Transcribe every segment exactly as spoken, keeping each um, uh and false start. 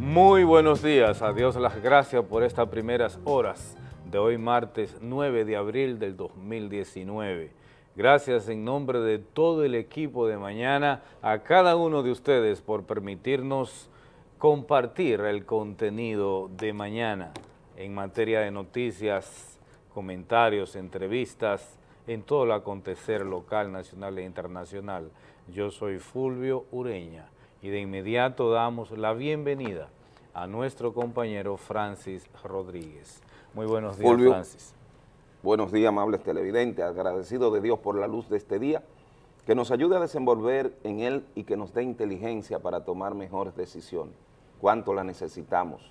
Muy buenos días, a Dios las gracias por estas primeras horas de hoy martes nueve de abril del dos mil diecinueve. Gracias en nombre de todo el equipo de Mañana a cada uno de ustedes por permitirnos compartir el contenido de Mañana en materia de noticias, comentarios, entrevistas, en todo el acontecer local, nacional e internacional. Yo soy Fulvio Ureña y de inmediato damos la bienvenida a nuestro compañero Francis Rodríguez. Muy buenos días, Fulvio, Francis. Buenos días, amables televidentes, agradecido de Dios por la luz de este día, que nos ayude a desenvolver en él y que nos dé inteligencia para tomar mejores decisiones, cuánto la necesitamos.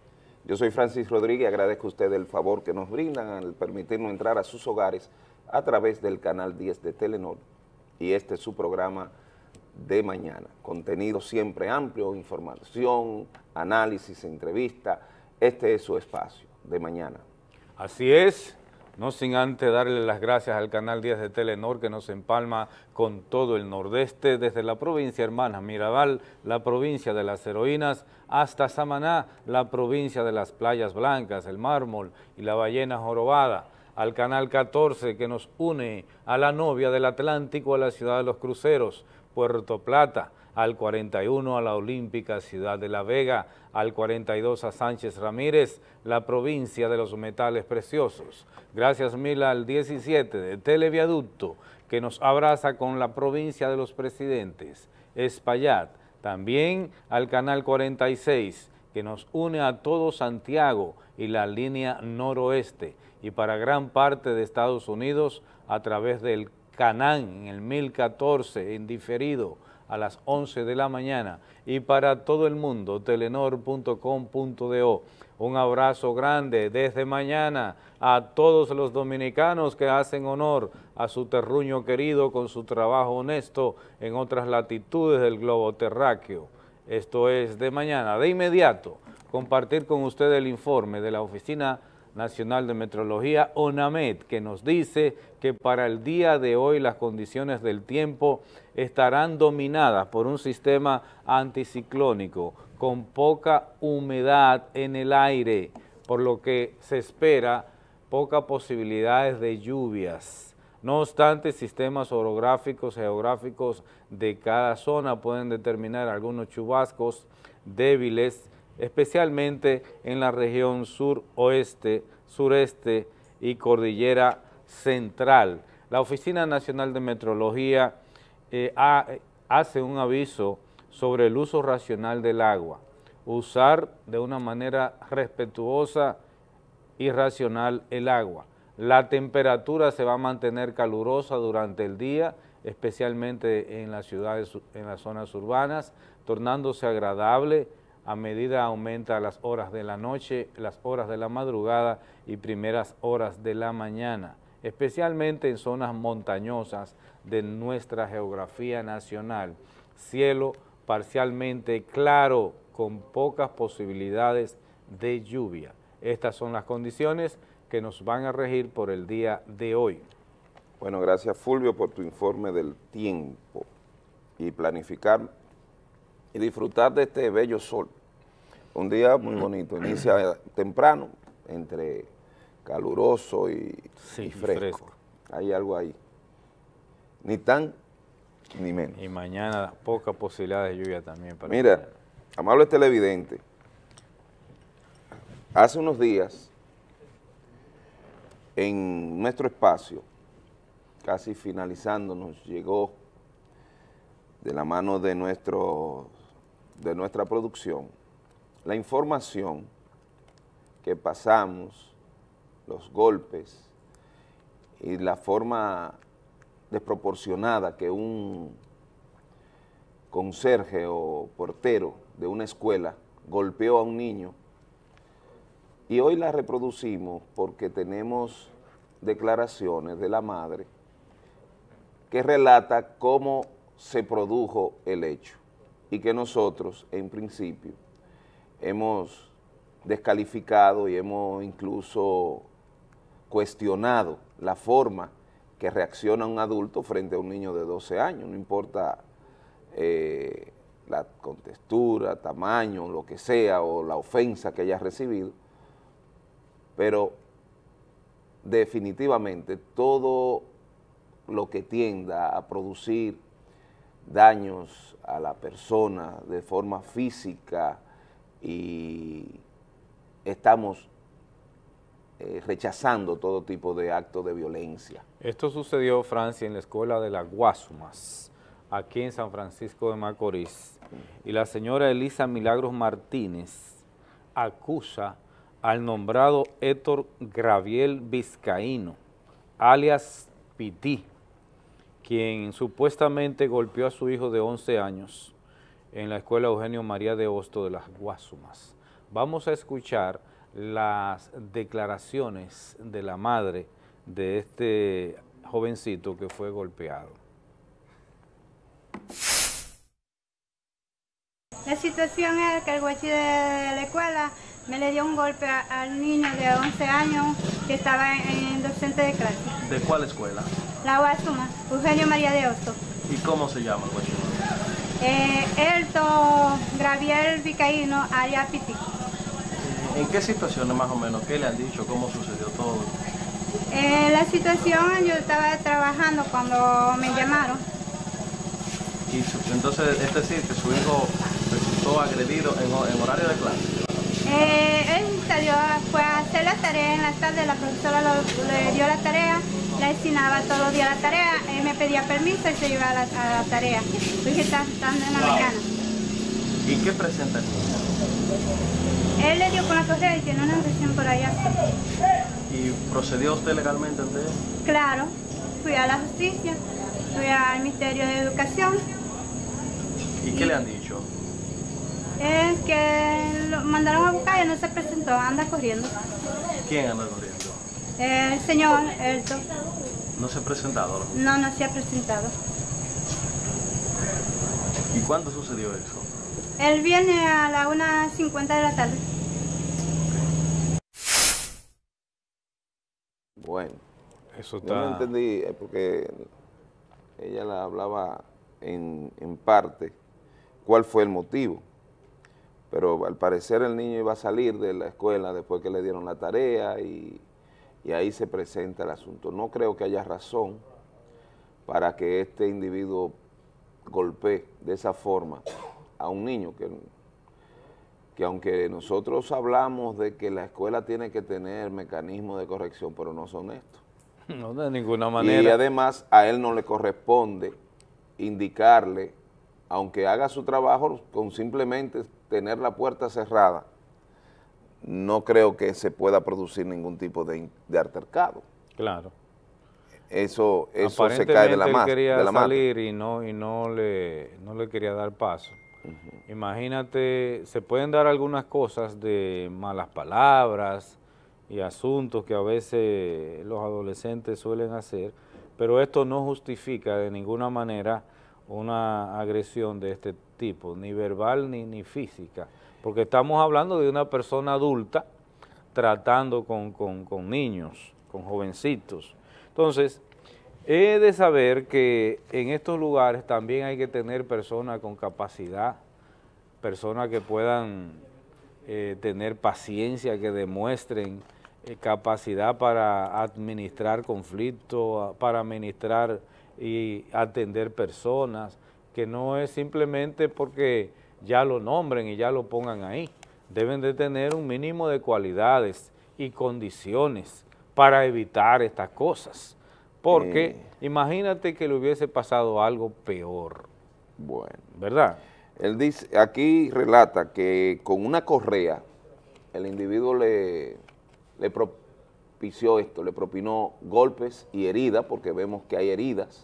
Yo soy Francis Rodríguez y agradezco a ustedes el favor que nos brindan al permitirnos entrar a sus hogares a través del canal diez de Telenor, y este es su programa de mañana. Contenido siempre amplio, información, análisis, entrevista. Este es su espacio de mañana. Así es, no sin antes darle las gracias al canal diez de Telenor que nos empalma con todo el nordeste, desde la provincia hermana Mirabal, la provincia de las heroínas, hasta Samaná, la provincia de las playas blancas, el mármol y la ballena jorobada, al canal catorce que nos une a la novia del Atlántico, a la ciudad de los cruceros, Puerto Plata, al cuarenta y uno a la olímpica ciudad de La Vega, al cuarenta y dos a Sánchez Ramírez, la provincia de los metales preciosos. Gracias mil al diecisiete de Televiaducto, que nos abraza con la provincia de los presidentes, Espaillat. También al canal cuarenta y seis, que nos une a todo Santiago y la línea noroeste, y para gran parte de Estados Unidos a través del Canán en el mil catorce en diferido a las once de la mañana, y para todo el mundo telenor punto com punto do. Un abrazo grande desde mañana a todos los dominicanos que hacen honor a su terruño querido con su trabajo honesto en otras latitudes del globo terráqueo. Esto es de mañana. De inmediato, compartir con usted el informe de la Oficina Nacional de Meteorología, ONAMET, que nos dice que para el día de hoy las condiciones del tiempo estarán dominadas por un sistema anticiclónico con poca humedad en el aire, por lo que se espera pocas posibilidades de lluvias. No obstante, sistemas orográficos y geográficos de cada zona pueden determinar algunos chubascos débiles, especialmente en la región suroeste, sureste y cordillera central. La Oficina Nacional de Meteorología eh, ha, hace un aviso sobre el uso racional del agua, usar de una manera respetuosa y racional el agua. La temperatura se va a mantener calurosa durante el día, especialmente en las ciudades, en las zonas urbanas, tornándose agradable a medida aumenta las horas de la noche, las horas de la madrugada y primeras horas de la mañana, especialmente en zonas montañosas de nuestra geografía nacional. Cielo parcialmente claro, con pocas posibilidades de lluvia. Estas son las condiciones que nos van a regir por el día de hoy. Bueno, gracias Fulvio por tu informe del tiempo y planificar y disfrutar de este bello sol. Un día muy bonito, inicia temprano, entre caluroso y, sí, y fresco. fresco. Hay algo ahí, ni tan ni menos. Y mañana pocas posibilidades de lluvia también. Para Mira, mañana. Amables televidentes, hace unos días, en nuestro espacio, casi finalizando, nos llegó de la mano de, nuestro, de nuestra producción la información que pasamos, los golpes y la forma desproporcionada que un conserje o portero de una escuela golpeó a un niño, y hoy la reproducimos porque tenemos declaraciones de la madre que relata cómo se produjo el hecho y que nosotros, en principio, hemos descalificado y hemos incluso cuestionado la forma que reacciona un adulto frente a un niño de doce años, no importa eh, la contextura, tamaño, lo que sea, o la ofensa que haya recibido, pero definitivamente todo lo que tienda a producir daños a la persona de forma física, y estamos eh, rechazando todo tipo de actos de violencia. Esto sucedió, Francia, en la escuela de las Guasumas, aquí en San Francisco de Macorís, y la señora Elisa Milagros Martínez acusa al nombrado Héctor Graviel Vizcaíno, alias Pití, quien supuestamente golpeó a su hijo de once años en la escuela Eugenio María de Hosto de las Guasumas. Vamos a escuchar las declaraciones de la madre de este jovencito que fue golpeado. La situación es que el guachi de la escuela me le dio un golpe a, al niño de once años que estaba en, en docente de clase. ¿De cuál escuela? La Guasuma, Eugenio María de Hosto. ¿Y cómo se llama el guachi? Eh, Elto Graviel Vizcaíno, alias Pití. ¿En qué situaciones más o menos? ¿Qué le han dicho? ¿Cómo sucedió todo? Eh, la situación, yo estaba trabajando cuando me llamaron. Y su, entonces, es decir, que su hijo resultó agredido en, en horario de clase. Eh, él salió, fue a hacer la tarea en la tarde, la profesora lo, le dio la tarea, le asignaba todos los días la tarea, él me pedía permiso y se iba a la, a la tarea, porque está estando en la mañana. ¿Y qué presenta el niño? Él le dio con la correa y tiene una agresión por allá. ¿Y procedió usted legalmente ante él? Claro, fui a la justicia, fui al Ministerio de Educación. ¿Y qué le han dicho? Es que lo mandaron a buscar y no se presentó, anda corriendo. ¿Quién anda corriendo? El señor Elto. ¿No se ha presentado? No, no se ha presentado. ¿Y cuándo sucedió eso? Él viene a las una cincuenta de la tarde. Bueno, Eso yo no está... entendí, eh, porque ella la hablaba en, en parte cuál fue el motivo, pero al parecer el niño iba a salir de la escuela después que le dieron la tarea y, y ahí se presenta el asunto. No creo que haya razón para que este individuo golpee de esa forma a un niño, que, que aunque nosotros hablamos de que la escuela tiene que tener mecanismos de corrección, pero no son estos. No, de ninguna manera. Y además a él no le corresponde indicarle, aunque haga su trabajo, con simplemente tener la puerta cerrada, no creo que se pueda producir ningún tipo de, de altercado. Claro. Eso, eso se cae de la, él ma quería de la salir y no y no le no le quería dar paso. Uh-huh. Imagínate, se pueden dar algunas cosas de malas palabras y asuntos que a veces los adolescentes suelen hacer, pero esto no justifica de ninguna manera una agresión de este tipo, ni verbal ni, ni física, porque estamos hablando de una persona adulta tratando con, con, con niños, con jovencitos. Entonces, he de saber que en estos lugares también hay que tener personas con capacidad, personas que puedan eh, tener paciencia, que demuestren eh, capacidad para administrar conflictos, para administrar y atender personas, que no es simplemente porque ya lo nombren y ya lo pongan ahí. Deben de tener un mínimo de cualidades y condiciones para evitar estas cosas. Porque eh, imagínate que le hubiese pasado algo peor. Bueno. ¿Verdad? Él dice, aquí relata que con una correa el individuo le, le propició esto, le propinó golpes y heridas, porque vemos que hay heridas.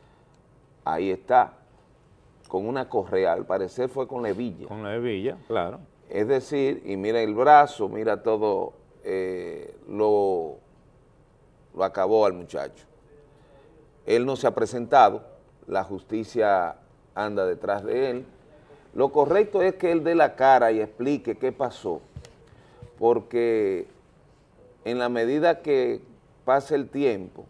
Ahí está, con una correa, al parecer fue con la hebilla. Con la hebilla, claro. Es decir, y mira el brazo, mira todo, eh, lo, lo acabó al muchacho. Él no se ha presentado, la justicia anda detrás de él. Lo correcto es que él dé la cara y explique qué pasó, porque en la medida que pase el tiempo,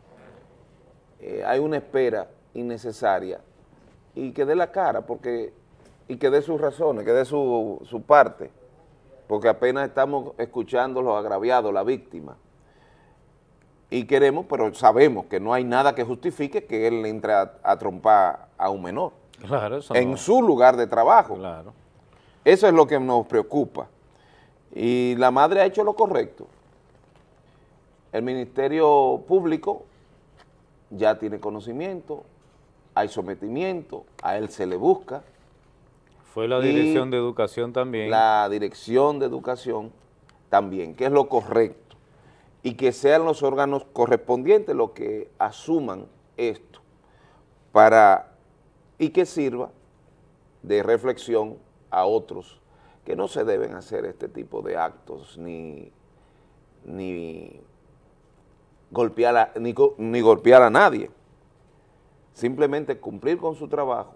eh, hay una espera innecesaria, y que dé la cara, porque y que dé sus razones, que dé su, su parte, porque apenas estamos escuchando los agraviados, la víctima. Y queremos, pero sabemos que no hay nada que justifique que él entre a, a trompar a un menor. Claro, eso en no. su lugar de trabajo. Claro. Eso es lo que nos preocupa. Y la madre ha hecho lo correcto. El Ministerio Público ya tiene conocimiento, hay sometimiento, a él se le busca. Fue la Dirección de Educación también. La Dirección de Educación también, que es lo correcto. Y que sean los órganos correspondientes los que asuman esto para, y que sirva de reflexión a otros que no se deben hacer este tipo de actos ni, ni, golpear, a, ni, ni golpear a nadie. Simplemente cumplir con su trabajo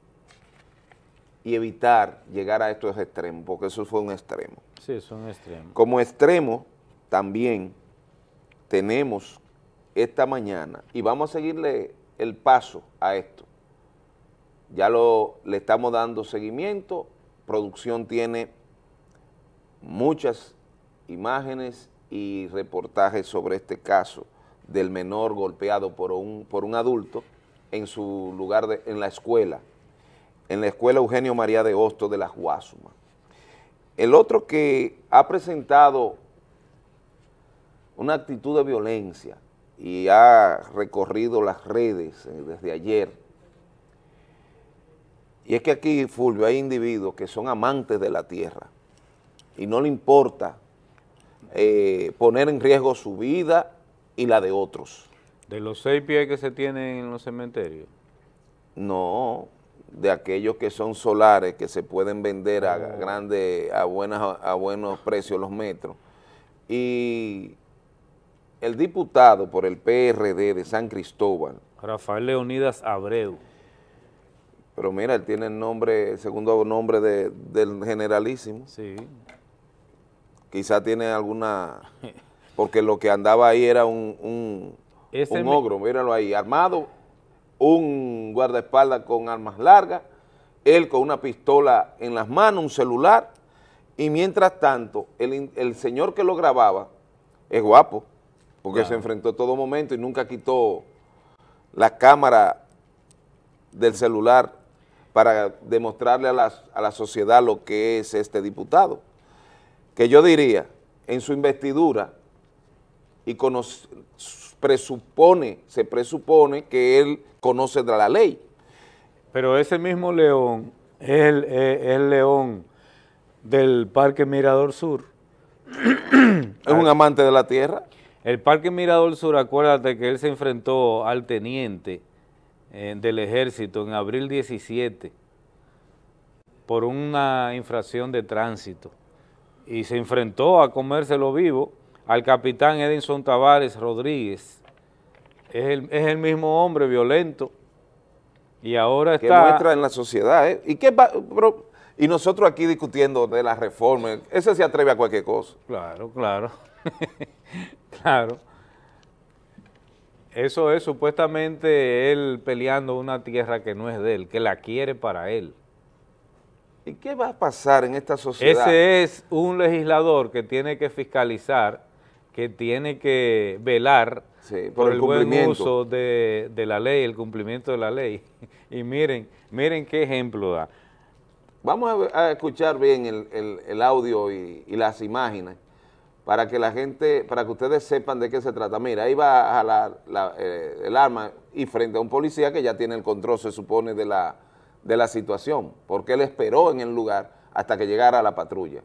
y evitar llegar a estos extremos, porque eso fue un extremo. Sí, es un extremo. Como extremo también tenemos esta mañana, y vamos a seguirle el paso a esto, ya lo, le estamos dando seguimiento, producción tiene muchas imágenes y reportajes sobre este caso del menor golpeado por un, por un adulto en su lugar, de, en la escuela, en la escuela Eugenio María de Hostos de la Guasuma. El otro que ha presentado una actitud de violencia y ha recorrido las redes desde ayer. Y es que aquí, Fulvio, hay individuos que son amantes de la tierra y no le importa eh, poner en riesgo su vida y la de otros. ¿De los seis pies que se tienen en los cementerios? No, de aquellos que son solares, que se pueden vender a grandes, a, buenas, a buenos precios los metros. Y el diputado por el P R D de San Cristóbal, Rafael Leonidas Abreu. Pero mira, él tiene el nombre, el segundo nombre de, del generalísimo. Sí. Quizá tiene alguna, porque lo que andaba ahí era un, un, un ogro, míralo ahí, armado, un guardaespaldas con armas largas, él con una pistola en las manos, un celular, y mientras tanto, el, el señor que lo grababa es guapo, porque claro, se enfrentó todo momento y nunca quitó la cámara del celular para demostrarle a la, a la sociedad lo que es este diputado, que yo diría, en su investidura, y conoce, presupone, se presupone que él conoce de la ley. Pero ese mismo león es el, es el león del Parque Mirador Sur. ¿Es un amante de la tierra? El Parque Mirador Sur, acuérdate que él se enfrentó al teniente eh, del ejército en abril diecisiete por una infracción de tránsito y se enfrentó a comérselo vivo al capitán Edinson Tavares Rodríguez. Es el, es el mismo hombre violento y ahora está... Que muestra en la sociedad, ¿eh? ¿Y, qué va, bro? Y nosotros aquí discutiendo de la reforma, ese se atreve a cualquier cosa. Claro, claro. Claro, eso es supuestamente él peleando una tierra que no es de él, que la quiere para él. ¿Y qué va a pasar en esta sociedad? Ese es un legislador que tiene que fiscalizar, que tiene que velar sí, por, por el, el buen uso de, de la ley, el cumplimiento de la ley. Y miren, miren qué ejemplo da. Vamos a, a escuchar bien el, el, el audio y, y las imágenes, para que la gente, para que ustedes sepan de qué se trata. Mira, ahí va a jalar la, eh, el arma y frente a un policía que ya tiene el control, se supone, de la, de la situación, porque él esperó en el lugar hasta que llegara la patrulla.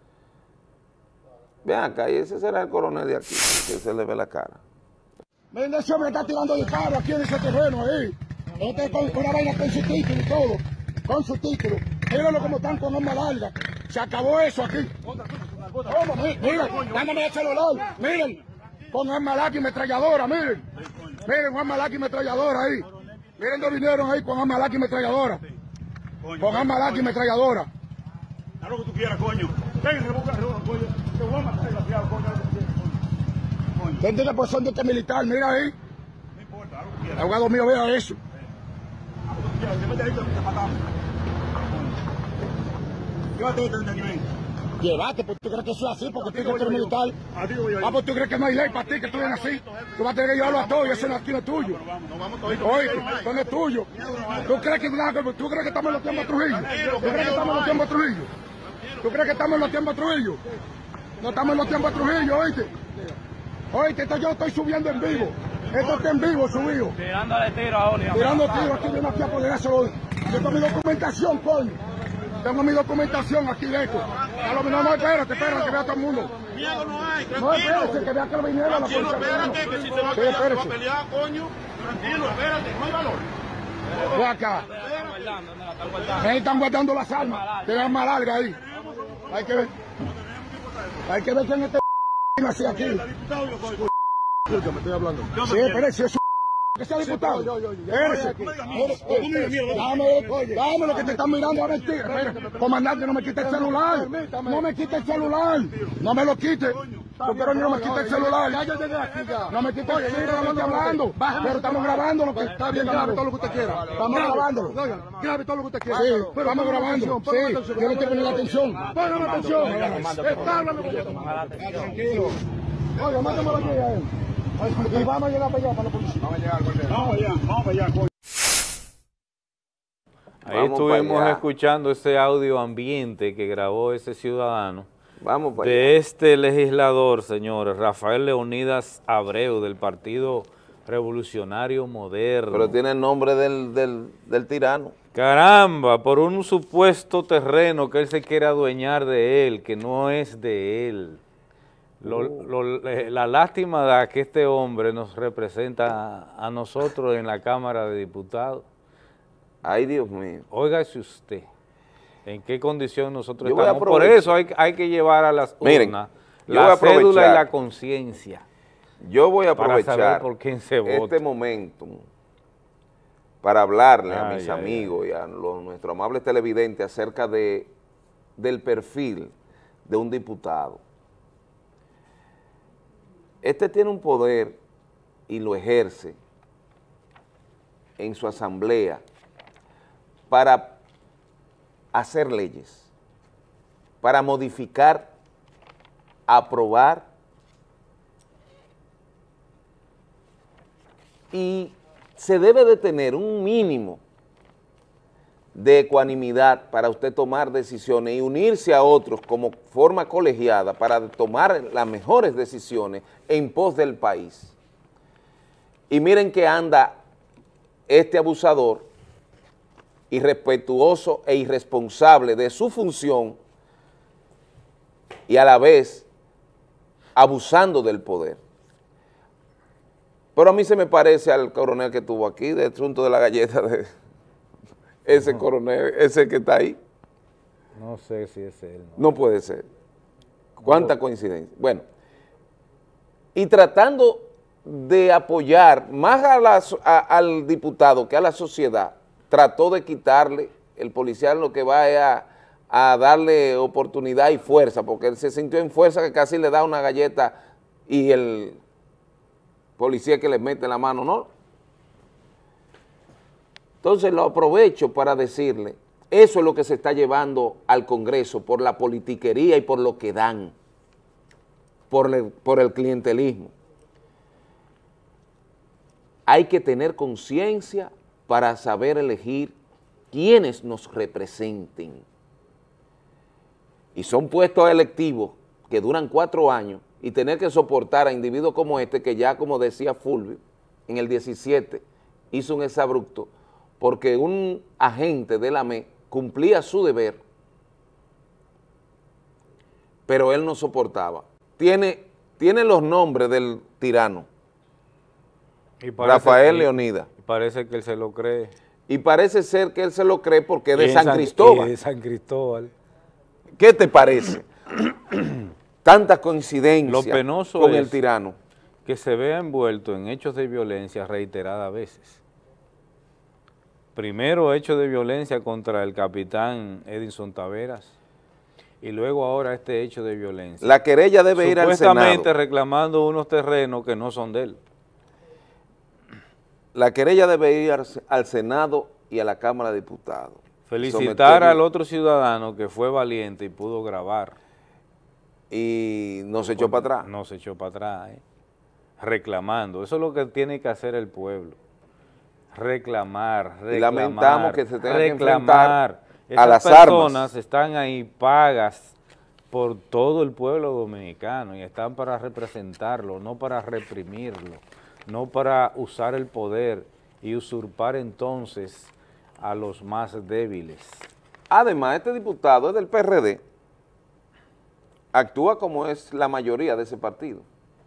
Vean acá, y ese será el coronel de aquí, que se le ve la cara. Miren, ese hombre está tirando disparos aquí en ese terreno ahí. Este con una vaina con su título y todo, con su título. Mírenlo como están con arma larga. Se acabó eso aquí. ¿Cómo? Miren, dándome el celular, miren, con arma larga y metralladora, miren, miren, con arma larga y metralladora ahí, miren dónde vinieron ahí con arma larga y metralladora, con arma larga y metralladora. Haz lo que tú quieras, coño, venga, revoca, revoca, coño, te voy a matar, desgraciado, coño, coño. ¿Quién tiene posición de este militar? Mira ahí. No importa, haz lo que quieras. El abogado mío, vea eso. Haz lo que tú quieras, te metes ahí, te matamos. Llévate este nivel. Llévate, pues tú crees que eso es así, porque tú eres militar. Ah, pues tú crees que no hay ley para ti, que tú vienes así. Tú vas a tener que llevarlo a todos y eso no, aquí no es tuyo. Oye, eso no es tuyo. ¿Tú crees que, tú crees que estamos en los tiempos de Trujillo? ¿Tú crees que estamos en los tiempos de Trujillo? ¿Tú crees que estamos en los tiempos de Trujillo? No estamos en los tiempos de Trujillo, oíste. Oíste, esto yo estoy subiendo en vivo. Esto está en vivo subido. Tirándole tiro a Oli. Tirando tiro, aquí viene aquí a poner eso. Yo tengo mi documentación, coño. Tengo mi documentación aquí de esto. A lo menos no, espérate, espérate, que vea todo el mundo. Miedo no hay, No, tranquilo. espérate, que vea que lo viniera la Tranquilo, policía. espérate, que si se va a Sí, pelear, se va a espérese. pelear, coño. Tranquilo, espérate, no hay valor. Ve acá. Ahí están guardando las armas. Tienen arma larga ahí. Hay que ver. Hay que ver quién este así aquí. Diputado, yo soy. Escúchame, estoy hablando. Sí, espérese, es que sea diputado. Espérese. Dame, dame lo que te están mirando a mentir. Comandante, no me quite el celular. No me quite el celular. No me lo quite. Yo quiero que no me quite el celular. No me quite el celular, no estoy hablando. Pero estamos grabando lo que está bien, grabe todo lo que usted quiera. Estamos grabando. Grabe todo lo que usted quiera. Sí, estamos grabando. Sí, yo no estoy poniendo atención. Póngame atención. Está hablando con yo. Tranquilo. Oiga, mátamelo aquí a él. Y vamos a llegar para allá, para la policía. Vamos a llegar, Vamos allá, vamos allá, coño. Ahí Vamos estuvimos para allá. escuchando ese audio ambiente que grabó ese ciudadano Vamos para allá. de este legislador, señores, Rafael Leonidas Abreu, del Partido Revolucionario Moderno. Pero tiene el nombre del, del, del tirano. Caramba, por un supuesto terreno que él se quiere adueñar de él, que no es de él. Lo- lo- eh, la lástima da que este hombre nos representa a, a nosotros en la Cámara de Diputados. Ay, Dios mío. Óigase usted, ¿en qué condición nosotros Yo voy a estamos? Por aprovechar. eso hay, hay que llevar a las Miren, urnas yo voy a la cédula y aprovechar. la conciencia Yo voy a para saber aprovechar por quién se vota. este momento para hablarle a Ay, mis ay, amigos y a los, nuestros amables televidentes acerca de, del perfil de un diputado. Este tiene un poder y lo ejerce en su asamblea para hacer leyes, para modificar, aprobar y se debe de tener un mínimo de ecuanimidad para usted tomar decisiones y unirse a otros como forma colegiada para tomar las mejores decisiones en pos del país. Y miren que anda este abusador, irrespetuoso e irresponsable de su función y a la vez abusando del poder. Pero a mí se me parece al coronel que estuvo aquí, del asunto de la galleta, de ese coronel, ese que está ahí. No sé si es él. No puede ser. ¿Cuánta coincidencia? Bueno, y tratando de apoyar más a la, a, al diputado que a la sociedad, trató de quitarle, el policial lo que va es a, a darle oportunidad y fuerza, porque él se sintió en fuerza que casi le da una galleta y el policía que le mete la mano, ¿no? Entonces lo aprovecho para decirle, eso es lo que se está llevando al Congreso por la politiquería y por lo que dan, por el, por el clientelismo. Hay que tener conciencia para saber elegir quienes nos representen. Y son puestos electivos que duran cuatro años y tener que soportar a individuos como este, que ya, como decía Fulvio, en el diecisiete hizo un exabrupto porque un agente de la M E cumplía su deber, pero él no soportaba. Tiene, tiene los nombres del tirano, Y parece Rafael que- Leonidas, y parece que él se lo cree. y parece ser que él se lo cree porque es de Y en San Cristóbal. y de San Cristóbal. ¿Qué te parece? Tanta coincidencia Lo penoso con es el tirano. que se vea envuelto en hechos de violencia reiteradas veces. Primero hechos de violencia contra el capitán Edinson Taveras y luego ahora este hecho de violencia. La querella debe ir al Supuestamente Senado. reclamando unos terrenos que no son de él. La querella debe ir al, al Senado y a la Cámara de Diputados. Felicitar someterlo. al otro ciudadano que fue valiente y pudo grabar. Y no se echó para atrás. No se echó para atrás, ¿eh? Reclamando. Eso es lo que tiene que hacer el pueblo. Reclamar, reclamar. Y lamentamos que se tenga reclamar. que enfrentar a las Esas personas armas. están ahí pagas por todo el pueblo dominicano y están para representarlo, no para reprimirlo, no para usar el poder y usurpar entonces a los más débiles. Además, este diputado es del P R D, actúa como es la mayoría de ese partido.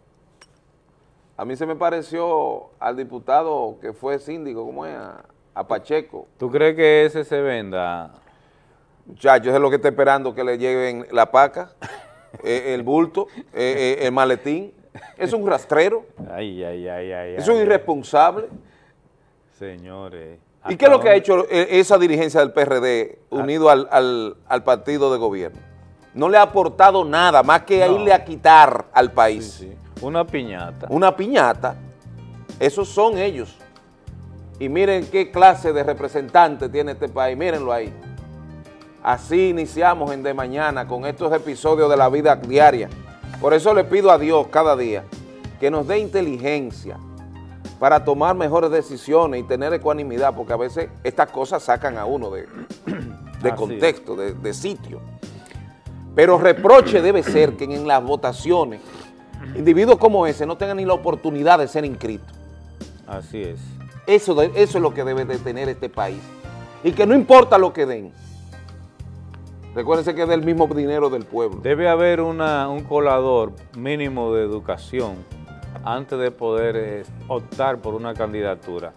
A mí se me pareció al diputado que fue síndico, ¿cómo es? A, a Pacheco. ¿Tú crees que ese se venda? Muchachos, es lo que está esperando que le lleven la paca, eh, el bulto, eh, eh, el maletín. Es un rastrero, Ay, ay, ay, ay. es un ay, irresponsable. Señores. ¿Y qué es lo ¿hasta que ha dónde? hecho eh, esa dirigencia del P R D unido al, al, al partido de gobierno? No le ha aportado nada más que No. irle a quitar al país. Sí, sí. Una piñata. Una piñata, esos son ellos. Y miren qué clase de representante tiene este país, mírenlo ahí. Así iniciamos en De Mañana con estos episodios de la vida diaria. Por eso le pido a Dios cada día que nos dé inteligencia para tomar mejores decisiones y tener ecuanimidad, porque a veces estas cosas sacan a uno de, de Así contexto, de, de sitio. Pero reproche debe ser que en las votaciones individuos como ese no tengan ni la oportunidad de ser inscritos. Así es. Eso, de- eso es lo que debe de tener este país. Y que no importa lo que den. Recuérdense que es del mismo dinero del pueblo. Debe haber una, un colador mínimo de educación antes de poder eh, optar por una candidatura.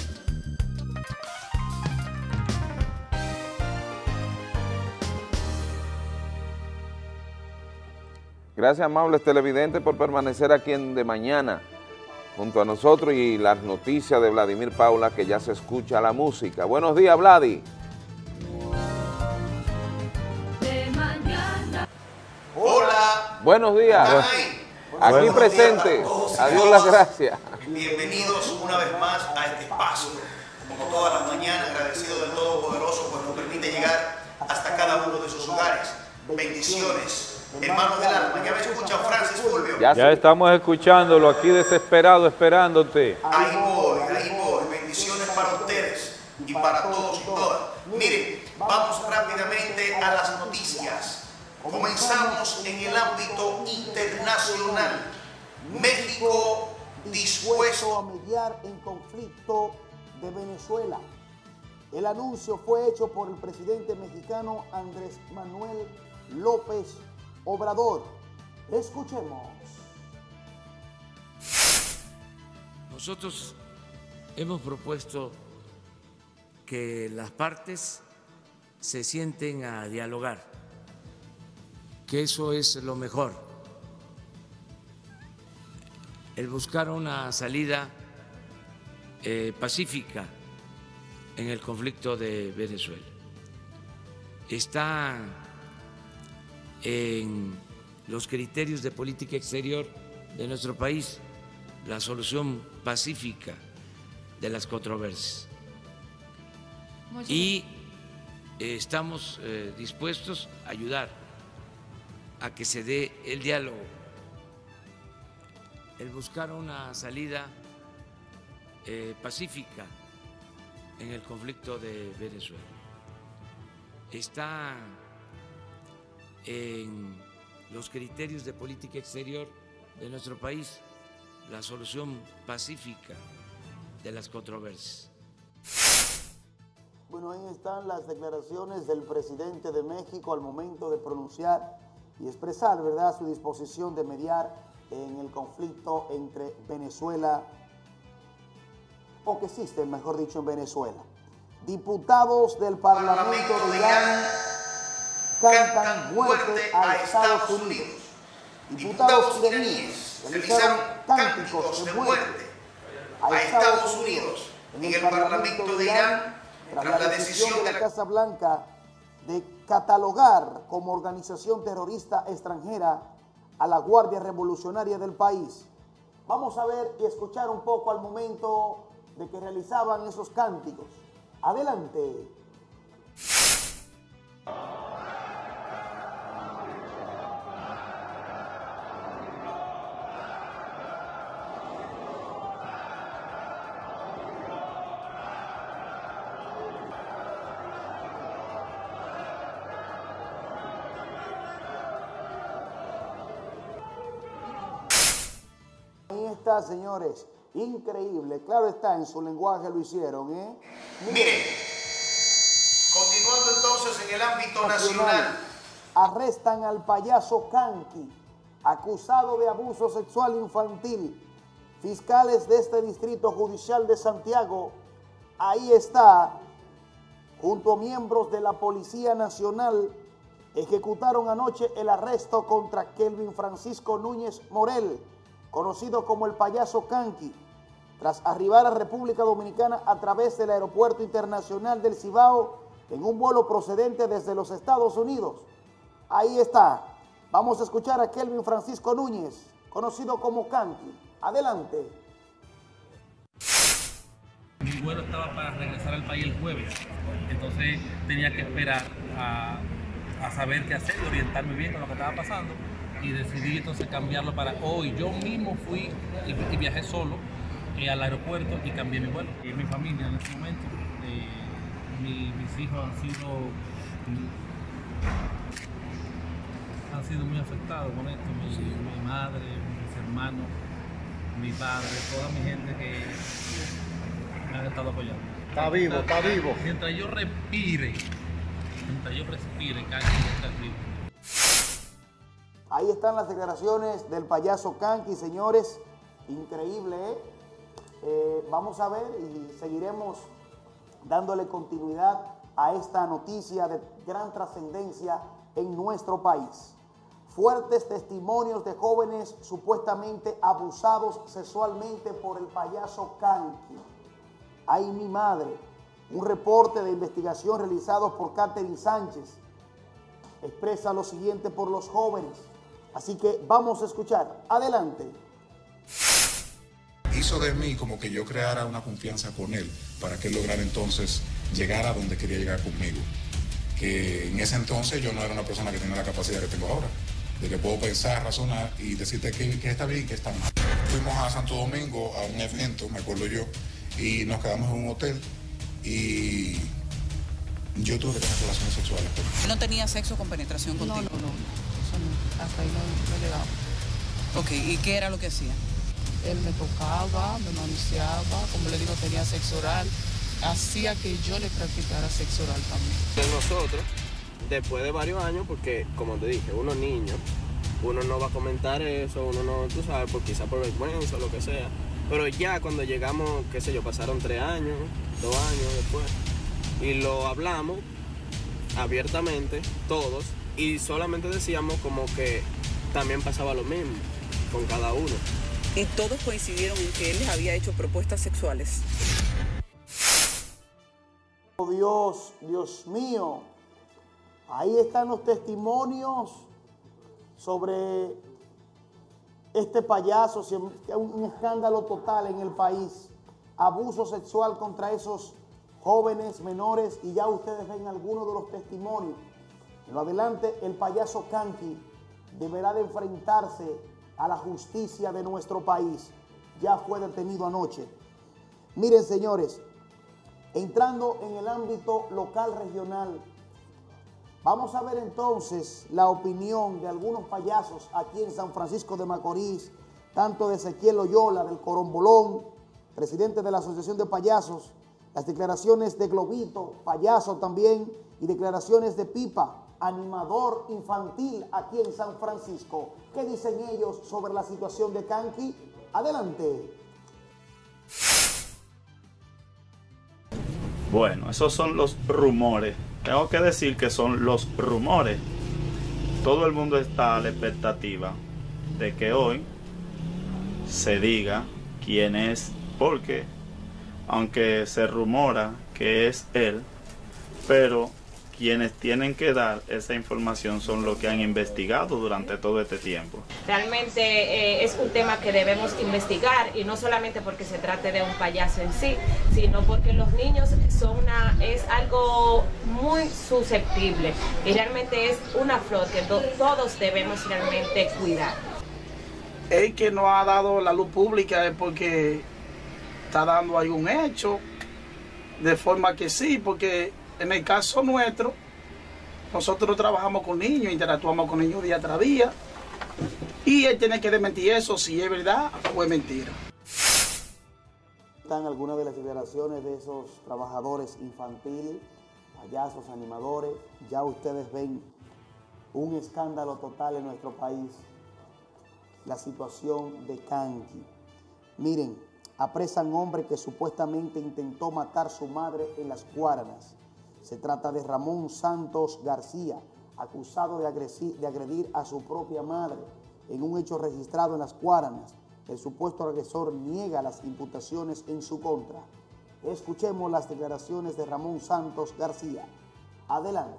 Gracias, amables televidentes, por permanecer aquí en De Mañana junto a nosotros y las noticias de Vladimir Paula, que ya se escucha la música. Buenos días, Vladi. Hola, Buenos días. ¿están ahí? Aquí Buenos presente. días a todos y Adiós, todas. las gracias. Bienvenidos una vez más a este espacio. Como todas las mañanas, agradecido del Todopoderoso pues nos permite llegar hasta cada uno de sus hogares. Bendiciones, hermanos del alma. Ya me escuchan, Francis Fulvio. Ya Ya sí. estamos escuchándolo aquí desesperado, esperándote. Ahí voy, ahí voy. Bendiciones para ustedes y para todos y todas. Miren, vamos rápidamente a las noticias. Comenzamos en el ámbito internacional. México dispuesto a mediar en conflicto de Venezuela. El anuncio fue hecho por el presidente mexicano Andrés Manuel López Obrador. Escuchemos. Nosotros hemos propuesto que las partes se sienten a dialogar, que eso es lo mejor, el buscar una salida eh, pacífica en el conflicto de Venezuela. Está en los criterios de política exterior de nuestro país la solución pacífica de las controversias. Y eh, estamos eh, dispuestos a ayudar a que se dé el diálogo, el buscar una salida eh, pacífica en el conflicto de Venezuela. Está en los criterios de política exterior de nuestro país la solución pacífica de las controversias. Bueno, ahí están las declaraciones del presidente de México al momento de pronunciar y expresar, ¿verdad?, su disposición de mediar en el conflicto entre Venezuela, o que existe, mejor dicho, en Venezuela. Diputados del Parlamento de Irán cantan muerte a Estados Unidos. Diputados iraníes realizaron cánticos de muerte a Estados Unidos en el Parlamento de Irán tras la decisión de la Casa Blanca de catalogar como organización terrorista extranjera a la Guardia Revolucionaria del país. Vamos a ver y escuchar un poco al momento de que realizaban esos cánticos. Adelante. está, señores. Increíble. Claro está, en su lenguaje lo hicieron, ¿eh? Miren, continuando entonces en el ámbito nacional. Arrestan al payaso Kanki, acusado de abuso sexual infantil. Fiscales de este Distrito Judicial de Santiago, ahí está, junto a miembros de la Policía Nacional, ejecutaron anoche el arresto contra Kelvin Francisco Núñez Morel, conocido como el payaso Kanki, tras arribar a República Dominicana a través del Aeropuerto Internacional del Cibao en un vuelo procedente desde los Estados Unidos. Ahí está. Vamos a escuchar a Kelvin Francisco Núñez, conocido como Kanki. Adelante. Mi vuelo estaba para regresar al país el jueves, entonces tenía que esperar a, a saber qué hacer y orientarme bien con lo que estaba pasando, y decidí entonces cambiarlo para hoy. Yo mismo fui y, y viajé solo eh, al aeropuerto y cambié mi vuelo. Y mi familia en este momento, eh, mi, mis hijos han sido, han sido muy afectados con esto, mi, mi madre, mis hermanos, mi padre, toda mi gente que me han estado apoyando. Está vivo, está vivo. Mientras yo respire, mientras yo respire, Kanki está vivo. Ahí están las declaraciones del payaso Kanki, señores. Increíble, ¿eh? Eh, vamos a ver y seguiremos dándole continuidad a esta noticia de gran trascendencia en nuestro país. Fuertes testimonios de jóvenes supuestamente abusados sexualmente por el payaso Kanki. ¡Ay, mi madre! Un reporte de investigación realizado por Catherine Sánchez expresa lo siguiente por los jóvenes. Así que vamos a escuchar. Adelante. Hizo de mí como que yo creara una confianza con él para que él lograra entonces llegar a donde quería llegar conmigo. Que en ese entonces yo no era una persona que tenía la capacidad que tengo ahora, de que puedo pensar, razonar y decirte que, que está bien y que está mal. Fuimos a Santo Domingo a un evento, me acuerdo yo, y nos quedamos en un hotel y yo tuve que tener relaciones sexuales con él. ¿No tenía sexo con penetración contigo? No, no, no, eso no, hasta ahí no, no he llegado. Ok, ¿y qué era lo que hacía? Él me tocaba, me manoseaba, como le digo, tenía sexo oral, hacía que yo le practicara sexo oral también. Nosotros, después de varios años, porque como te dije, uno niño, uno no va a comentar eso, uno no, tú sabes, por, quizá por vergüenza o lo que sea, pero ya cuando llegamos, qué sé yo, pasaron tres años, dos años después, y lo hablamos abiertamente, todos, y solamente decíamos como que también pasaba lo mismo con cada uno. ¿Y todos coincidieron en que él les había hecho propuestas sexuales? Oh, Dios, Dios mío. Ahí están los testimonios sobre este payaso, un escándalo total en el país. Abuso sexual contra esos jóvenes menores y ya ustedes ven algunos de los testimonios. En lo adelante, el payaso Kanki deberá de enfrentarse a la justicia de nuestro país. Ya fue detenido anoche. Miren, señores, entrando en el ámbito local regional, vamos a ver entonces la opinión de algunos payasos aquí en San Francisco de Macorís, tanto de Ezequiel Loyola, del Corombolón, presidente de la Asociación de Payasos, las declaraciones de Globito, payaso también, y declaraciones de Pipa, animador infantil aquí en San Francisco. ¿Qué dicen ellos sobre la situación de Kanki? Adelante. Bueno, esos son los rumores. Tengo que decir que son los rumores. Todo el mundo está a la expectativa de que hoy se diga quién es, porque aunque se rumora que es él, pero quienes tienen que dar esa información son los que han investigado durante todo este tiempo. Realmente eh, es un tema que debemos investigar, y no solamente porque se trate de un payaso en sí, sino porque los niños son una, es algo muy susceptible y realmente es una flor que to, todos debemos realmente cuidar. El que no ha dado la luz pública es porque está dando algún hecho, de forma que sí, porque en el caso nuestro, nosotros trabajamos con niños, interactuamos con niños día tras día, Y él tiene que desmentir eso, si es verdad o es mentira. Están algunas de las declaraciones de esos trabajadores infantiles, payasos, animadores. Ya ustedes ven un escándalo total en nuestro país. La situación de Canqui. Miren, apresan hombre que supuestamente intentó matar a su madre en Las Guaranas. Se trata de Ramón Santos García, acusado de, agresi- de agredir a su propia madre en un hecho registrado en Las Guaranas. El supuesto agresor niega las imputaciones en su contra. Escuchemos las declaraciones de Ramón Santos García. Adelante.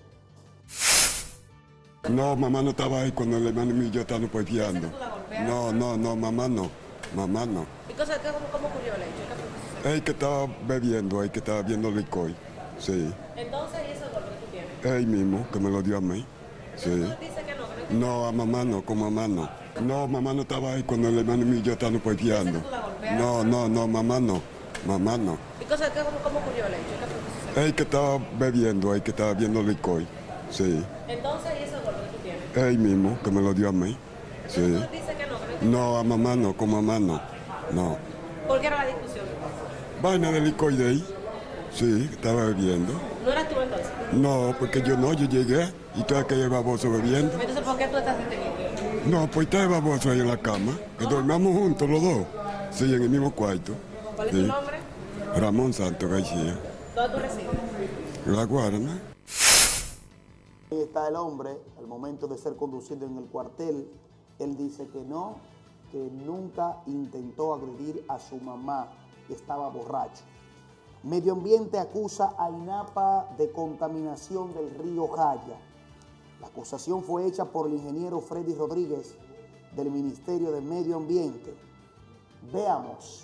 No, mamá no estaba ahí cuando el hermano mío y yo estábamos peleando. No, no, no, mamá no, mamá no. ¿Y cosa, cómo, cómo ocurrió el hecho? Él que estaba bebiendo, él que estaba viendo licor, sí. Entonces, ¿y ese golpe que tú tienes? Él mismo, que me lo dio a mí, sí. ¿Tú dices que no? Que no, No, a mamá no, con mamá no. No, mamá no estaba ahí cuando el hermano mío y yo estábamos peleando. No, no, no, mamá no, mamá no. ¿Y cosa, cómo, cómo ocurrió el hecho? Él que estaba bebiendo, él que estaba viendo licor, sí. Entonces, ¿y ese golpe que tú tienes? Él mismo, que me lo dio a mí, sí. ¿Tú dices que no? Que no, No, a mamá no, con mamá no, no. ¿Por qué era la discusión? Vaina de licor de ahí, sí, estaba bebiendo. ¿No eras tú entonces? No, porque yo no, yo llegué y todo aquel baboso bebiendo. Entonces, ¿por qué tú estás detenido? No, pues estaba baboso ahí en la cama, que dormíamos juntos los dos, sí, en el mismo cuarto. ¿Cuál es sí. tu nombre? Ramón Santos García. ¿Dónde tú resides? La Guarana. Ahí está el hombre, al momento de ser conducido en el cuartel, él dice que no, que nunca intentó agredir a su mamá, que estaba borracho. Medio Ambiente acusa a INAPA de contaminación del río Jaya. La acusación fue hecha por el ingeniero Freddy Rodríguez del Ministerio de Medio Ambiente. Veamos.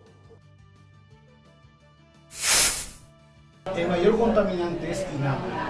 El mayor contaminante es INAPA.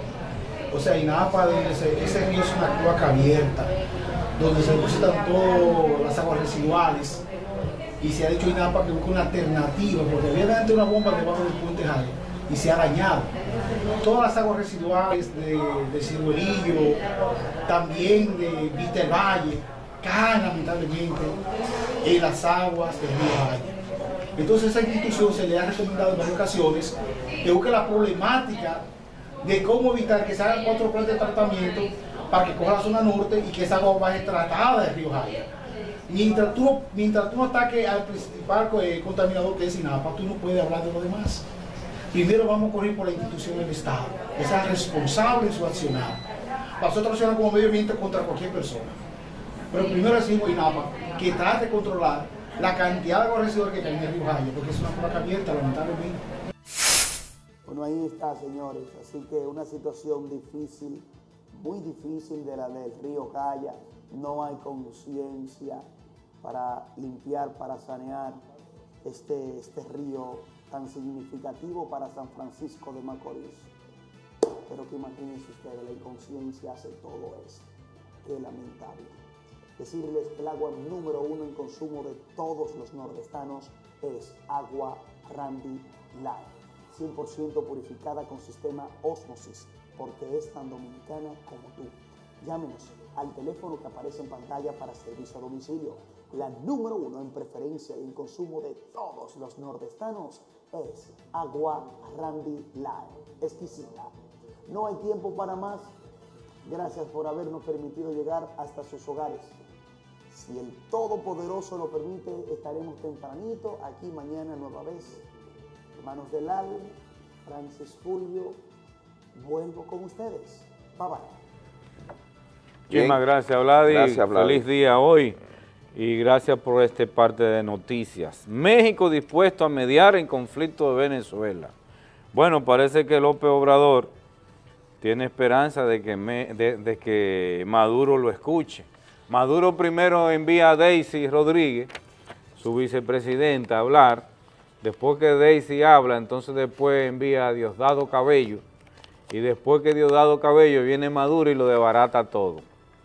O sea, INAPA, ese, ese río es una cloaca abierta, donde se depositan todas las aguas residuales. Y se ha dicho INAPA que busca una alternativa, porque había antes una bomba debajo del puente Jaya y se ha dañado. Todas las aguas residuales de, de Ciruelillo, también de Vista del Valle, caen lamentablemente en las aguas del río Jaya. Entonces a esa institución se le ha recomendado en varias ocasiones que busque la problemática de cómo evitar que se hagan cuatro plantas de tratamiento para que coja la zona norte y que esa agua baje tratada del río Jaya. Mientras tú, mientras tú no ataques al principal eh, contaminador que es INAPA, tú no puedes hablar de lo demás. Primero vamos a correr por la institución del Estado, que sea responsable en su accionar. Nosotros accionamos como medio ambiente contra cualquier persona. Pero primero decimos INAPA que trate de controlar la cantidad de agua residual que cae en el río Jaya, porque es una placa abierta, lamentablemente. Bueno, ahí está, señores. Así que una situación difícil, muy difícil de la del río Jaya. No hay conciencia para limpiar, para sanear este, este río tan significativo para San Francisco de Macorís. Pero que imagínense ustedes, la inconsciencia hace todo esto. Qué lamentable. Decirles que el agua número uno en consumo de todos los nordestanos es agua Randy Light, cien por ciento purificada con sistema Osmosis, porque es tan dominicana como tú. Llámenos al teléfono que aparece en pantalla para servicio a domicilio. La número uno en preferencia y en consumo de todos los nordestanos es agua Randy Light, exquisita. No hay tiempo para más. Gracias por habernos permitido llegar hasta sus hogares. Si el Todopoderoso lo permite, estaremos tempranito aquí mañana nueva vez. Hermanos del Al, Francis Fulvio, vuelvo con ustedes. Bye bye. Muchísimas gracias, Vladi. Gracias, Vladi. Feliz día hoy y gracias por este parte de noticias. México dispuesto a mediar en conflicto de Venezuela. Bueno, parece que López Obrador tiene esperanza de que, me, de, de que Maduro lo escuche. Maduro primero envía a Daisy Rodríguez, su vicepresidenta, a hablar. Después que Daisy habla, entonces después envía a Diosdado Cabello. Y después que Diosdado Cabello viene Maduro y lo desbarata todo.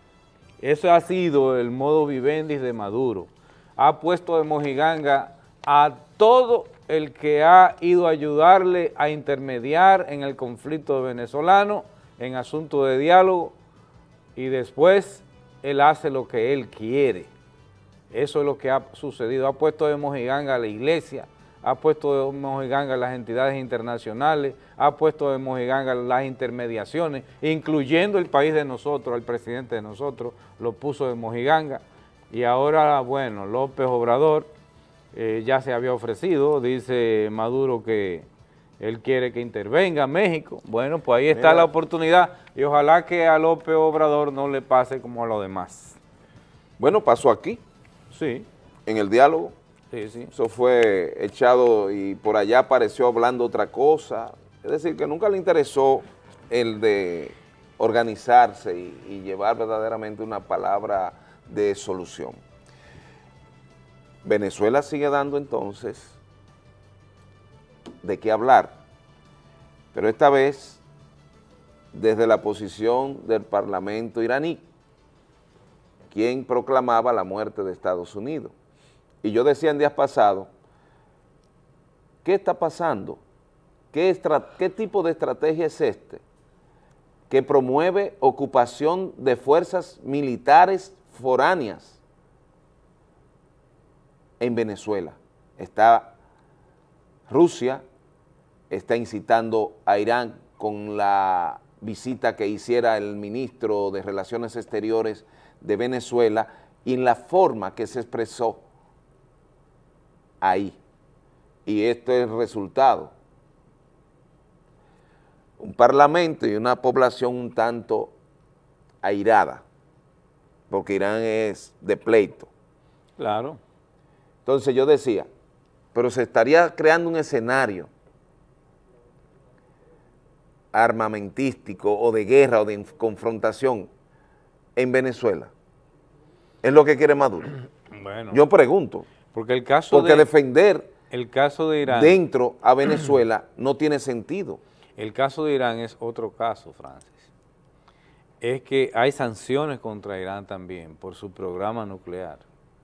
Eso ha sido el modo vivendi de Maduro. Ha puesto de mojiganga a todo el que ha ido a ayudarle a intermediar en el conflicto venezolano, en asuntos de diálogo, y después él hace lo que él quiere. Eso es lo que ha sucedido. Ha puesto de mojiganga a la iglesia, ha puesto de mojiganga a las entidades internacionales, ha puesto de mojiganga las intermediaciones, incluyendo el país de nosotros, al presidente de nosotros, lo puso de mojiganga. Y ahora, bueno, López Obrador eh, ya se había ofrecido, dice Maduro que él quiere que intervenga México. Bueno, pues ahí está Mira. la oportunidad y ojalá que a López Obrador no le pase como a los demás. Bueno, pasó aquí. Sí. En el diálogo. Sí, sí. Eso fue echado y por allá apareció hablando otra cosa. Es decir, que nunca le interesó el de organizarse y, y llevar verdaderamente una palabra de solución. Venezuela sigue dando entonces de qué hablar, pero esta vez desde la posición del Parlamento iraní, quien proclamaba la muerte de Estados Unidos. Y yo decía en días pasados, ¿qué está pasando? ¿Qué, estra- qué tipo de estrategia es este que promueve ocupación de fuerzas militares foráneas en Venezuela? Está Rusia, está incitando a Irán con la visita que hiciera el ministro de Relaciones Exteriores de Venezuela y en la forma que se expresó ahí. Y esto es el resultado. Un parlamento y una población un tanto airada, porque Irán es de pleito. Claro. Entonces yo decía, pero se estaría creando un escenario armamentístico o de guerra o de confrontación en Venezuela. ¿Es lo que quiere Maduro? Bueno. Yo pregunto. Porque el caso Porque de, defender el caso de Irán, dentro a Venezuela no tiene sentido. El caso de Irán es otro caso, Francis. Es que hay sanciones contra Irán también por su programa nuclear.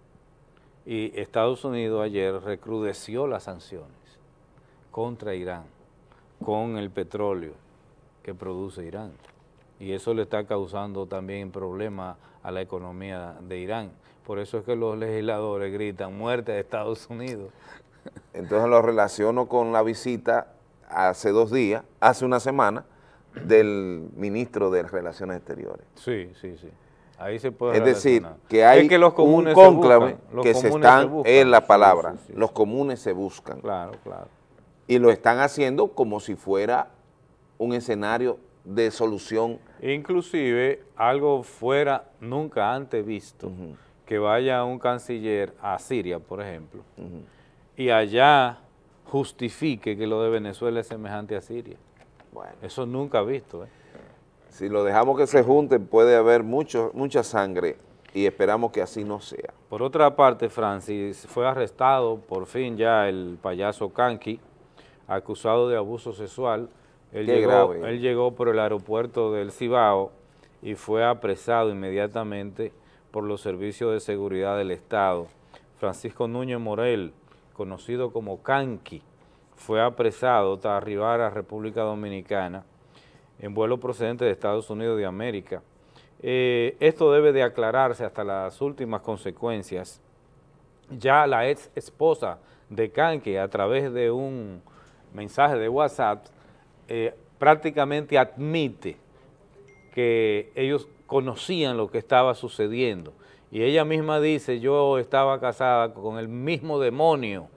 Y Estados Unidos ayer recrudeció las sanciones contra Irán con el petróleo que produce Irán. Y eso le está causando también problemas a la economía de Irán. Por eso es que los legisladores gritan muerte de Estados Unidos. Entonces lo relaciono con la visita hace dos días, hace una semana, del ministro de Relaciones Exteriores. Sí, sí, sí. Ahí se puede Es decir, relacionar. que hay es que los un comunes cónclave se buscan, los que se comunes están, se buscan. es la palabra, Sí, sí, sí. los comunes se buscan. Claro, claro. Y lo están haciendo como si fuera un escenario de solución. Inclusive algo fuera nunca antes visto, uh-huh. que vaya un canciller a Siria, por ejemplo, uh-huh. y allá justifique que lo de Venezuela es semejante a Siria. Bueno. Eso nunca visto. ¿eh? Si lo dejamos que se junten, puede haber mucho, mucha sangre y esperamos que así no sea. Por otra parte, Francis, fue arrestado por fin ya el payaso Kanki, acusado de abuso sexual. Él llegó, él llegó por el aeropuerto del Cibao y fue apresado inmediatamente por los servicios de seguridad del Estado. Francisco Núñez Morel, conocido como Kanki, fue apresado tras arribar a República Dominicana en vuelo procedente de Estados Unidos de América. Eh, esto debe de aclararse hasta las últimas consecuencias. Ya la ex esposa de Kanki, a través de un mensaje de WhatsApp, eh, prácticamente admite que ellos conocían lo que estaba sucediendo. Y ella misma dice, yo estaba casada con el mismo demonio,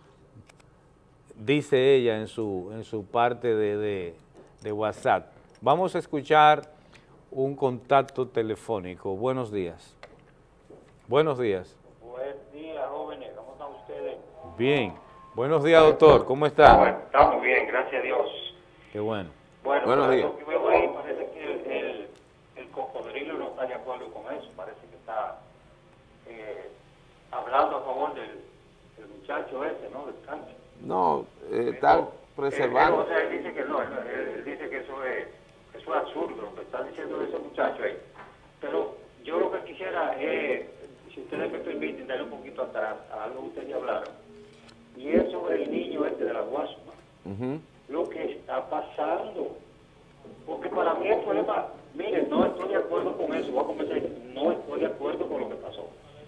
dice ella en su, en su parte de, de, de WhatsApp. Vamos a escuchar un contacto telefónico. Buenos días. Buenos días. Buenos días, jóvenes. ¿Cómo están ustedes? Bien. Buenos días, doctor. ¿Cómo está? Bueno, estamos bien, gracias a Dios. Qué bueno. Bueno, Buenos días. Lo que veo ahí parece que el, el, el cocodrilo no está de acuerdo con eso. Parece que está eh, hablando a favor del, del muchacho ese, ¿no? Del cáncer. No, eh, está preservando. Él, o sea, él dice que no, él, él dice que eso es, eso es absurdo, lo que está diciendo ese muchacho ahí. Pero yo lo que quisiera es, si ustedes me permiten, darle un poquito atrás a algo que ustedes ya hablaron. Y es sobre el niño este de la Guasuma. Uh-huh. Lo que está pasando. Porque para mí el problema, miren, no estoy de acuerdo con eso, voy a comenzar, no estoy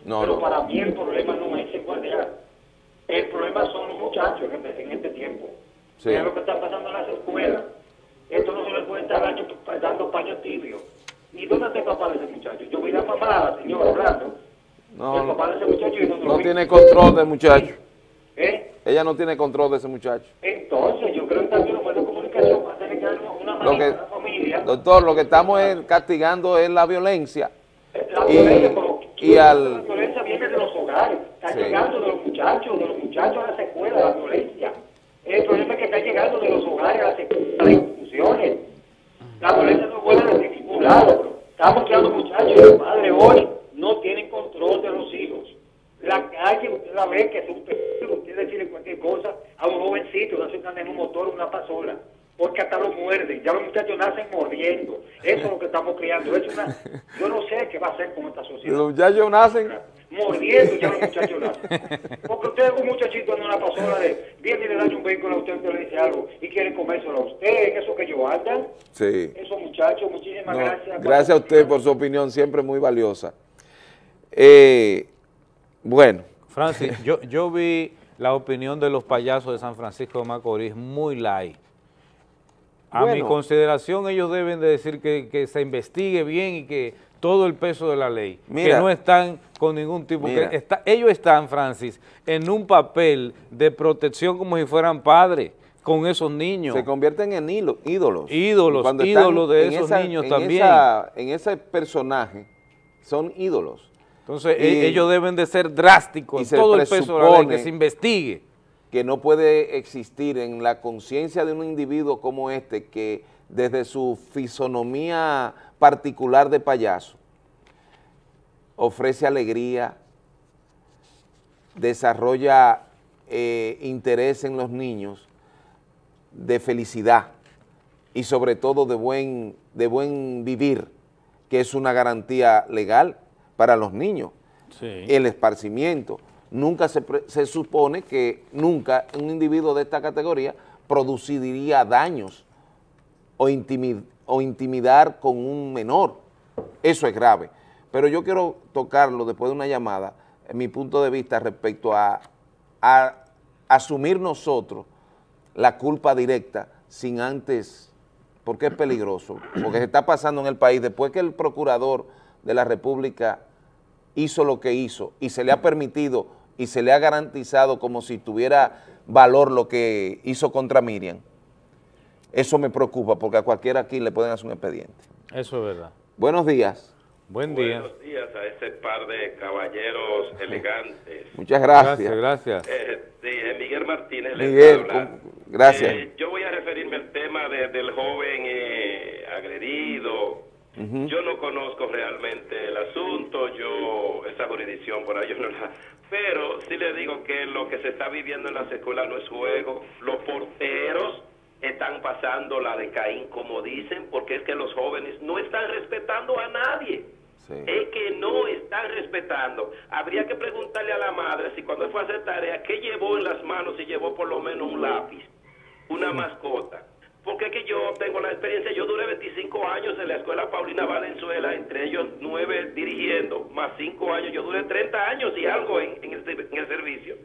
No, Pero no. para mí el problema no es el guardián. El problema son los muchachos en este, en este tiempo. Sí. Mira lo que está pasando en las escuelas. Esto no se le puede estar dando, dando paño tibio. ¿Y dónde está el papá de ese muchacho? Yo vi a la mamá, señor, hablando. No, el papá de ese muchacho y no, no tiene control del muchacho. ¿Eh? Ella no tiene control de ese muchacho. Entonces, yo creo que también los medios de comunicación van a tener que dar una mano Lo que, a la familia. doctor, lo que estamos es castigando es la violencia. La y, violencia, pero y la al... violencia viene de los hogares. Está Sí. llegando de los muchachos, de los muchachos a las escuelas, la violencia. El problema es que está llegando de los hogares a las escuelas, a las instituciones. La violencia no vuelve de ningún lado. Bro. Estamos creando muchachos y los padres hoy no tienen control de los hijos. La calle, usted la ve que es un peligro, usted decirle cualquier cosa a un jovencito, no se anda en un motor, una pasola, porque hasta lo muerden. Ya los muchachos nacen mordiendo. Eso es lo que estamos criando. Es una, yo no sé qué va a hacer con esta sociedad. Los muchachos nacen... Mordiendo ya los muchachos nacen. Porque usted es un muchachito en una pasola de viene y le daña un vehículo a usted, usted le dice algo y quiere comérselo a usted, en eso que ellos andan. Sí. Esos muchachos, muchísimas No, gracias. gracias a usted por su opinión, siempre muy valiosa. Eh, bueno. Francis, yo, yo vi la opinión de los payasos de San Francisco de Macorís muy light. A Bueno. mi consideración, ellos deben de decir que, que se investigue bien y que todo el peso de la ley, Mira. que no están con ningún tipo, Mira. que está, ellos están, Francis, en un papel de protección como si fueran padres con esos niños. Se convierten en hilo- ídolos. Ídolos, Y cuando ídolos están de en esos esa- niños en también. esa- en ese personaje son ídolos. Entonces, Y- e- ellos deben de ser drásticos y en se todo el peso de la ley, que presupone se investigue. Que no puede existir en la conciencia de un individuo como este que desde su fisonomía particular de payaso ofrece alegría, desarrolla eh, interés en los niños, de felicidad y sobre todo de buen, de buen vivir, que es una garantía legal para los niños. Sí. El esparcimiento. Nunca se, pre- se supone que nunca un individuo de esta categoría produciría daños o, intimi- o intimidar con un menor. Eso es grave. Pero yo quiero tocarlo después de una llamada, en mi punto de vista respecto a, a asumir nosotros la culpa directa sin antes, porque es peligroso, porque se está pasando en el país después que el procurador de la República hizo lo que hizo y se le ha permitido y se le ha garantizado como si tuviera valor lo que hizo contra Miriam. Eso me preocupa porque a cualquiera aquí le pueden hacer un expediente. Eso es verdad. Buenos días. Buen día. Buenos días a ese par de caballeros elegantes. Muchas gracias. Gracias, gracias. Eh, sí, eh, Miguel Martínez les Miguel, habla. con- gracias. Eh, yo voy a referirme al tema de- del joven eh, agredido. Ujú. Yo no conozco realmente el asunto, yo, esa jurisdicción por ahí yo no la... Pero sí le digo que lo que se está viviendo en las escuelas no es juego. Los porteros están pasando la de Caín, como dicen, porque es que los jóvenes no están respetando a nadie. Sí. Es que no están respetando. Habría que preguntarle a la madre si cuando fue a hacer tarea, ¿qué llevó en las manos? Si llevó por lo menos un lápiz, una mascota. Porque es que yo tengo la experiencia, yo duré veinticinco años en la escuela Paulina Valenzuela, entre ellos nueve dirigiendo, más cinco años, yo duré treinta años y algo en, en, el, en el servicio.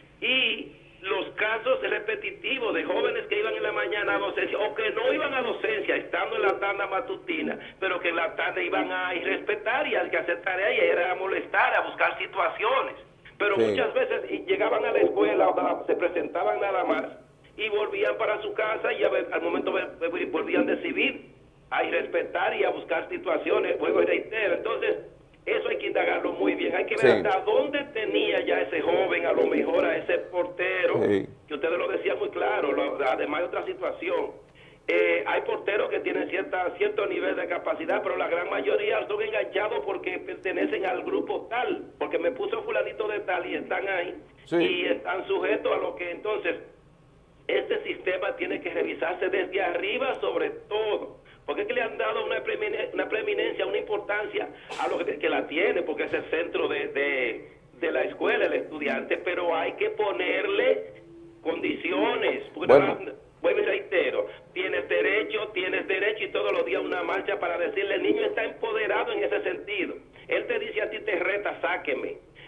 Y los casos repetitivos de jóvenes que iban en la mañana a docencia o que no iban a docencia estando en la tanda matutina, pero que en la tarde iban a irrespetar y a que hacer tarea y era a molestar, a buscar situaciones. Pero Sí. muchas veces y llegaban a la escuela, o se presentaban nada más y volvían para su casa y a ver, al momento ve- volvían de civil a irrespetar y a buscar situaciones, juego y reitero. Entonces, eso hay que indagarlo muy bien. Hay que ver Sí. hasta dónde tenía ya ese joven, a lo mejor a ese portero, Sí. que ustedes lo decían muy claro, lo- además de otra situación. Eh, hay porteros que tienen cierta, cierto nivel de capacidad, pero la gran mayoría son enganchados porque pertenecen al grupo tal, porque me puso fulanito de tal y están ahí, Sí. y están sujetos a lo que entonces este sistema tiene que revisarse desde arriba sobre todo, porque es que le han dado una, preemine- una preeminencia, una importancia a lo que, que la tiene, porque es el centro de, de, de la escuela, el estudiante, pero hay que ponerle condiciones, porque Bueno. nada más- vuelvo y reitero, tienes derecho, tienes derecho y todos los días una marcha para decirle, el niño está empoderado en ese sentido. Él te dice a ti, te reta, sáqueme.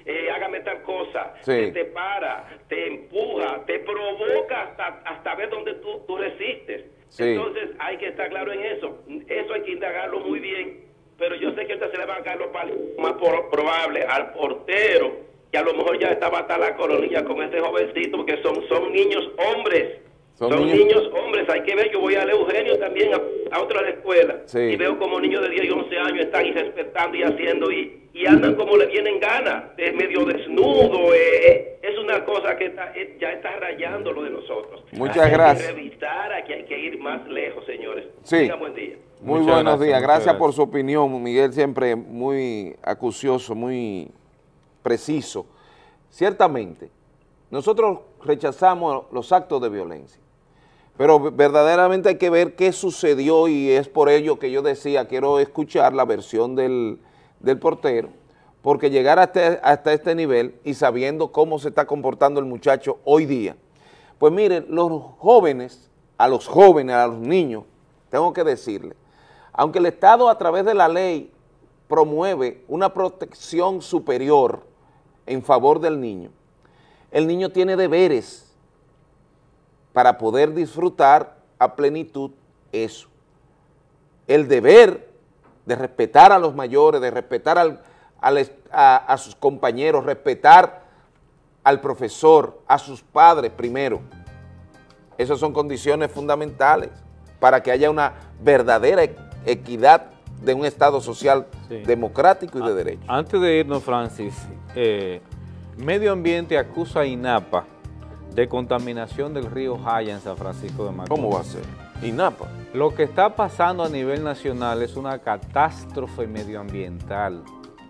eh, hágame tal cosa, Sí. que te para, te empuja, te provoca hasta, hasta ver dónde tú, tú resistes. Sí. Entonces hay que estar claro en eso. Eso hay que indagarlo muy bien, pero yo sé que ahorita se le van a caer los palos más por- probable al portero, que a lo mejor ya estaba hasta la coronilla con ese jovencito, porque son, son niños hombres. Son Son, niños- niños hombres, hay que ver, yo voy a Eugenio también a, a otra escuela Sí. y veo como niños de diez y once años están irrespetando y haciendo y, y andan como le vienen ganas, es medio desnudo, eh, es una cosa que está, eh, ya está rayando lo de nosotros. Muchas Hay que gracias. revisar, aquí hay que ir más lejos, señores. Sí. Tengan buen día. Muy Muchas buenos gracias, días, muchas gracias por gracias. su opinión, Miguel, siempre muy acucioso, muy preciso. Ciertamente, nosotros rechazamos los actos de violencia, pero verdaderamente hay que ver qué sucedió y es por ello que yo decía, quiero escuchar la versión del, del portero, porque llegar hasta, hasta este nivel y sabiendo cómo se está comportando el muchacho hoy día, pues miren, los jóvenes, a los jóvenes, a los niños, tengo que decirle, aunque el Estado a través de la ley promueve una protección superior en favor del niño, el niño tiene deberes para poder disfrutar a plenitud eso. El deber de respetar a los mayores, de respetar al, al est- a, a sus compañeros, respetar al profesor, a sus padres primero. Esas son condiciones fundamentales para que haya una verdadera e- equidad de un Estado social Sí. democrático y de derecho. Antes de irnos, Francis, eh, Medio Ambiente acusa a INAPA de contaminación del río Jaya en San Francisco de Macorís. ¿Cómo va a ser? INAPA. Lo que está pasando a nivel nacional es una catástrofe medioambiental.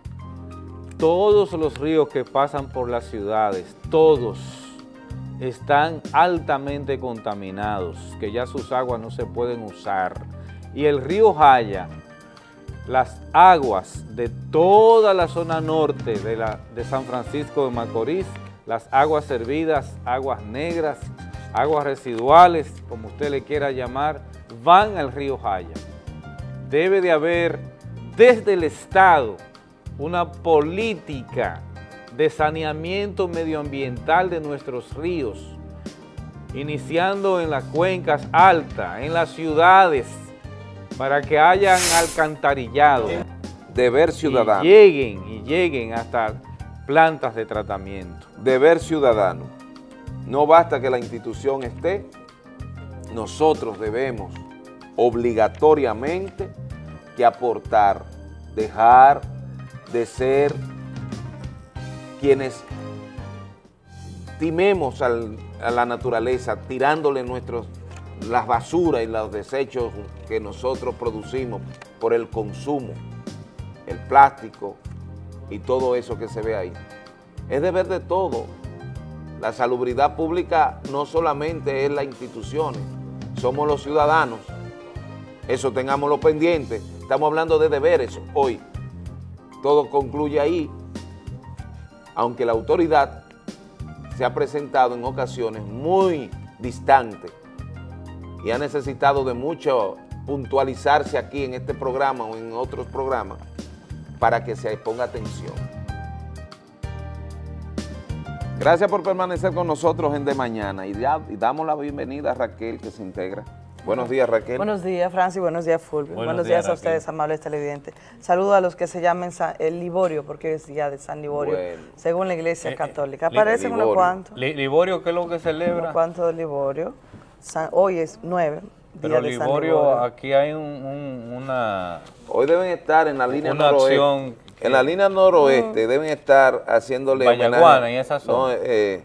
Todos los ríos que pasan por las ciudades, todos están altamente contaminados, que ya sus aguas no se pueden usar. Y el río Jaya, las aguas de toda la zona norte de, la, de San Francisco de Macorís, las aguas servidas, aguas negras, aguas residuales, como usted le quiera llamar, van al río Jaya. Debe de haber desde el Estado una política de saneamiento medioambiental de nuestros ríos, iniciando en las cuencas altas, en las ciudades, para que hayan alcantarillado. Deber ciudadano. Y lleguen, y lleguen hasta plantas de tratamiento. Deber ciudadano. No basta que la institución esté, nosotros debemos obligatoriamente que aportar, dejar de ser quienes timemos al, a la naturaleza, tirándole nuestros, las basuras y los desechos que nosotros producimos por el consumo, el plástico y todo eso que se ve ahí. Es deber de todo. La salubridad pública no solamente es las instituciones, somos los ciudadanos. Eso tengámoslo pendiente. Estamos hablando de deberes hoy. Todo concluye ahí, aunque la autoridad se ha presentado en ocasiones muy distante y ha necesitado de mucho puntualizarse aquí en este programa o en otros programas para que se ponga atención. Gracias por permanecer con nosotros en De Mañana y, ya, y damos la bienvenida a Raquel que se integra. Buenos días, Raquel. Buenos días, Francis. Buenos días, Fulvio. Buenos Buenos, días, días, a Raquel. ustedes, amables televidentes. Saludo a los que se llamen Sa- el Liborio, porque es día de San Liborio, Bueno. según la Iglesia Eh, eh, Católica. Li- Aparecen unos Liborio. cuantos. Li- Liborio, ¿qué es lo que celebra? Unos cuantos de Liborio. San- hoy es nueve, día Pero de San Liborio, Liborio. aquí hay un, un- una... Hoy deben estar en la línea Una noroeste. acción que- En la línea noroeste deben estar haciéndole Vallaguana, homenaje- en esa zona. No, eh,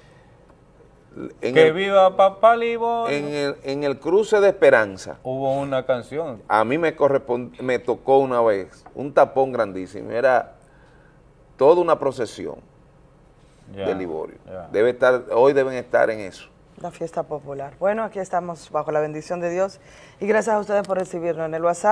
en que el- viva Papá Liborio. En el, en el cruce de Esperanza. Hubo una canción. A mí me correspond- me tocó una vez un tapón grandísimo. Era toda una procesión Ya, de Liborio. ya. Debe estar, hoy deben estar en eso. La fiesta popular. Bueno, aquí estamos bajo la bendición de Dios y gracias a ustedes por recibirnos en el WhatsApp.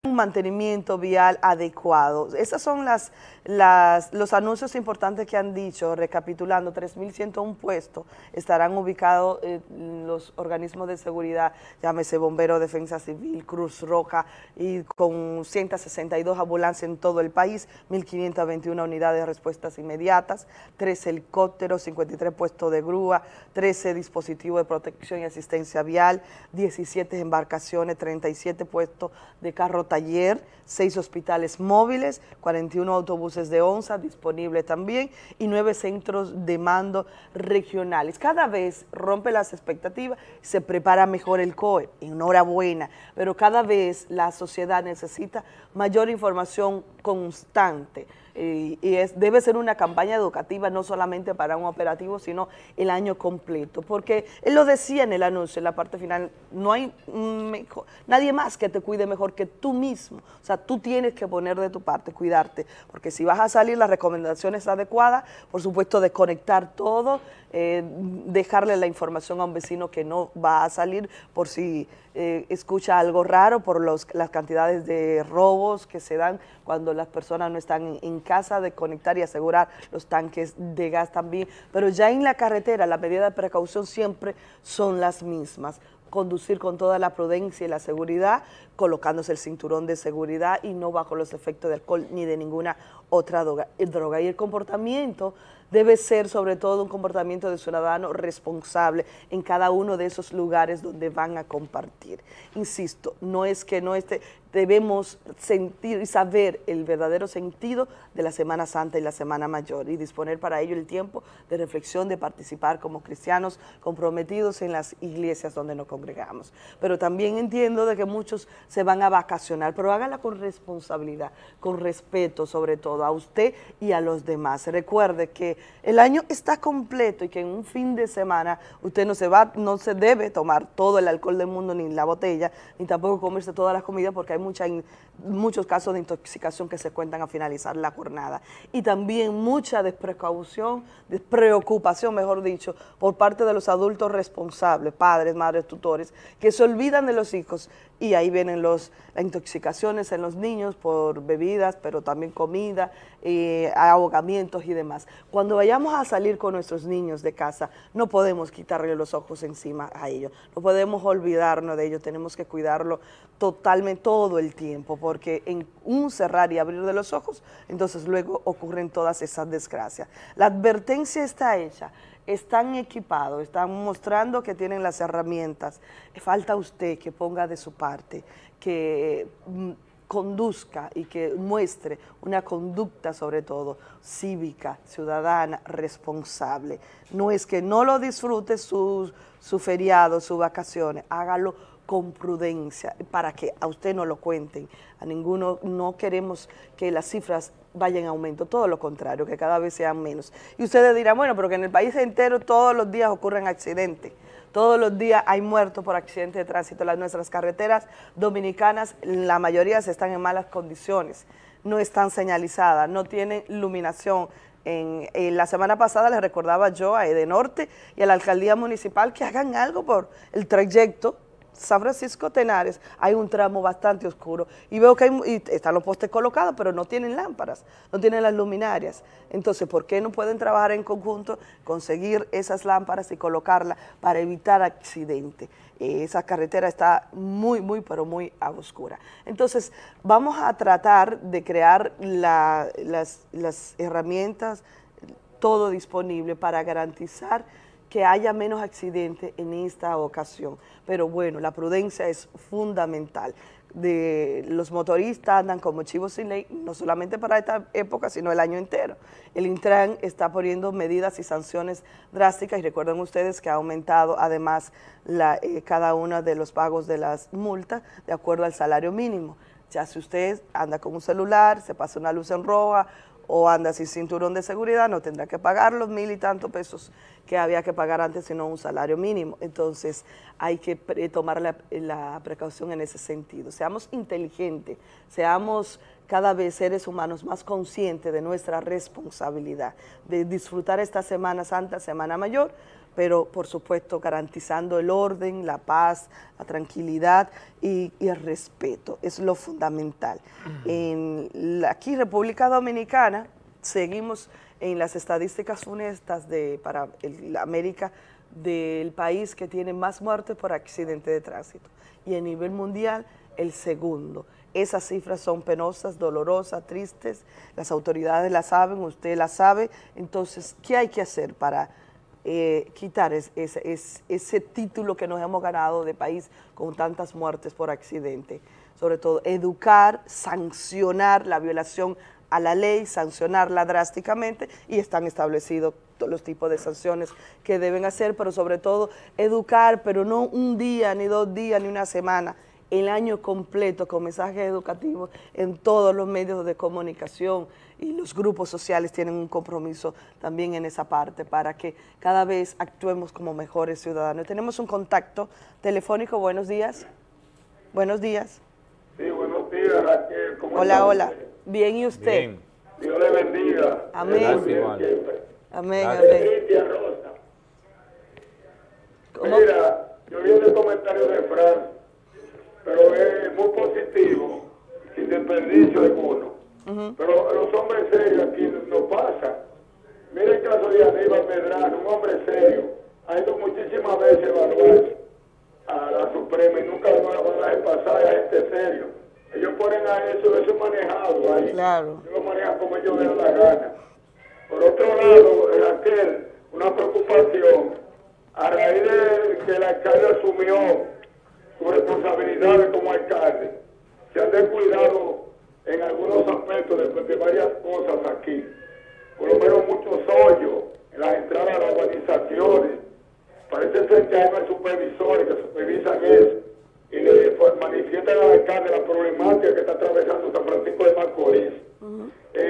un mantenimiento vial adecuado. Esos son las, las, los anuncios importantes que han dicho, recapitulando, tres mil ciento uno puestos estarán ubicados en los organismos de seguridad, llámese Bombero, Defensa Civil, Cruz Roja, y con ciento sesenta y dos ambulancias en todo el país, mil quinientas veintiuna unidades de respuestas inmediatas, trece helicópteros, cincuenta y tres puestos de grúa, trece dispositivos de protección y asistencia vial, diecisiete embarcaciones, treinta y siete puestos de carro taller, seis hospitales móviles, cuarenta y uno autobuses de ONSA disponibles también y nueve centros de mando regionales. Cada vez rompe las expectativas, se prepara mejor el C O E, enhorabuena, pero cada vez la sociedad necesita mayor información constante. Y, y es, debe ser una campaña educativa no solamente para un operativo, sino el año completo, porque él lo decía en el anuncio, en la parte final, no hay mejor, nadie más que te cuide mejor que tú mismo, o sea, tú tienes que poner de tu parte, cuidarte, porque si vas a salir, las recomendaciones adecuadas, por supuesto, desconectar todo, eh, dejarle la información a un vecino que no va a salir por si eh, escucha algo raro, por los, las cantidades de robos que se dan cuando las personas no están en, en casa, de conectar y asegurar los tanques de gas también, pero ya en la carretera las medidas de precaución siempre son las mismas. Conducir con toda la prudencia y la seguridad, colocándose el cinturón de seguridad y no bajo los efectos de alcohol ni de ninguna otra droga. droga. Y el comportamiento debe ser sobre todo un comportamiento de ciudadano responsable en cada uno de esos lugares donde van a compartir. Insisto, no es que no esté, debemos sentir y saber el verdadero sentido de la Semana Santa y la Semana Mayor y disponer para ello el tiempo de reflexión, de participar como cristianos comprometidos en las iglesias donde nos congregamos. Pero también entiendo de que muchos se van a vacacionar, pero hágala con responsabilidad, con respeto sobre todo a usted y a los demás. Recuerde que el año está completo y que en un fin de semana usted no se va, no se debe tomar todo el alcohol del mundo, ni la botella, ni tampoco comerse todas las comidas, porque hay mucha, muchos casos de intoxicación que se cuentan a finalizar la jornada. Y también mucha desprecaución, despreocupación, mejor dicho, por parte de los adultos responsables, padres, madres, tutores, que se olvidan de los hijos y ahí vienen los, las intoxicaciones en los niños por bebidas, pero también comida, eh, ahogamientos y demás. Cuando vayamos a salir con nuestros niños de casa, no podemos quitarle los ojos encima a ellos, no podemos olvidarnos de ellos, tenemos que cuidarlo totalmente todo el tiempo, porque en un cerrar y abrir de los ojos, entonces luego ocurren todas esas desgracias. La advertencia está hecha. Están equipados, están mostrando que tienen las herramientas. Falta usted que ponga de su parte, que mm, conduzca y que muestre una conducta sobre todo cívica, ciudadana, responsable. No es que no lo disfrute su, su feriado, sus vacaciones, hágalo con prudencia, para que a usted no lo cuenten, a ninguno, no queremos que las cifras vayan en aumento, todo lo contrario, que cada vez sean menos. Y ustedes dirán, bueno, pero que en el país entero todos los días ocurren accidentes, todos los días hay muertos por accidentes de tránsito. Las nuestras carreteras dominicanas, la mayoría se están en malas condiciones, no están señalizadas, no tienen iluminación. En, en la semana pasada les recordaba yo a Edenorte y a la alcaldía municipal que hagan algo por el trayecto San Francisco Tenares. Hay un tramo bastante oscuro y veo que hay, y están los postes colocados, pero no tienen lámparas, no tienen las luminarias. Entonces, ¿por qué no pueden trabajar en conjunto, conseguir esas lámparas y colocarlas para evitar accidentes? Eh, esa carretera está muy, muy, pero muy a oscura. Entonces, vamos a tratar de crear la, las, las herramientas, todo disponible para garantizar que haya menos accidentes en esta ocasión. Pero bueno, la prudencia es fundamental. De, los motoristas andan como chivos sin ley, no solamente para esta época, sino el año entero. El Intran está poniendo medidas y sanciones drásticas y recuerden ustedes que ha aumentado además la, eh, cada uno de los pagos de las multas de acuerdo al salario mínimo. Ya si usted anda con un celular, se pasa una luz en roja o anda sin cinturón de seguridad, no tendrá que pagar los mil y tantos pesos que había que pagar antes, sino un salario mínimo. Entonces hay que tomar la, la precaución en ese sentido. Seamos inteligentes, seamos cada vez seres humanos más conscientes de nuestra responsabilidad, de disfrutar esta Semana Santa, Semana Mayor, pero por supuesto garantizando el orden, la paz, la tranquilidad y, y el respeto, es lo fundamental. En la, aquí República Dominicana seguimos en las estadísticas funestas de, para el, América del país que tiene más muertes por accidente de tránsito y a nivel mundial el segundo. Esas cifras son penosas, dolorosas, tristes, las autoridades las saben, usted las sabe, entonces, ¿qué hay que hacer para eh, quitar es, es, es, ese título que nos hemos ganado de país con tantas muertes por accidente? Sobre todo, educar, sancionar la violación a la ley, sancionarla drásticamente, y están establecidos todos los tipos de sanciones que deben hacer, pero sobre todo, educar, pero no un día, ni dos días, ni una semana, el año completo con mensajes educativos en todos los medios de comunicación, y los grupos sociales tienen un compromiso también en esa parte para que cada vez actuemos como mejores ciudadanos. Tenemos un contacto telefónico. Buenos días. Buenos días. Sí, buenos días, Raquel. ¿Cómo Hola, está hola. usted? Bien, ¿y usted? Bien. Dios le bendiga. Amén. Bien, siempre. Amén, Gracias. amén. Cristian Rosa. Mira, yo vi el comentario de Fran, pero es muy positivo, sin desperdicio de uno. Uh-huh. Pero los hombres serios aquí no pasa. Mira el caso de Aníbal Medrano, un hombre serio. Ha ido muchísimas veces a evaluar a la Suprema y nunca lo van a dejar pasar a este serio. Ellos ponen a eso, eso manejado ahí. Claro. Ellos lo manejan como ellos les da la gana. Por otro lado, Raquel, una preocupación, a raíz de que el alcalde asumió sus responsabilidades como alcalde, se han descuidado en algunos aspectos de, de varias cosas aquí. Por lo menos muchos hoyos en las entradas a las urbanizaciones. Parece ser que hay más supervisores que supervisan eso y le pues, manifiestan al alcalde la problemática que está atravesando San Francisco de Macorís. Uh-huh.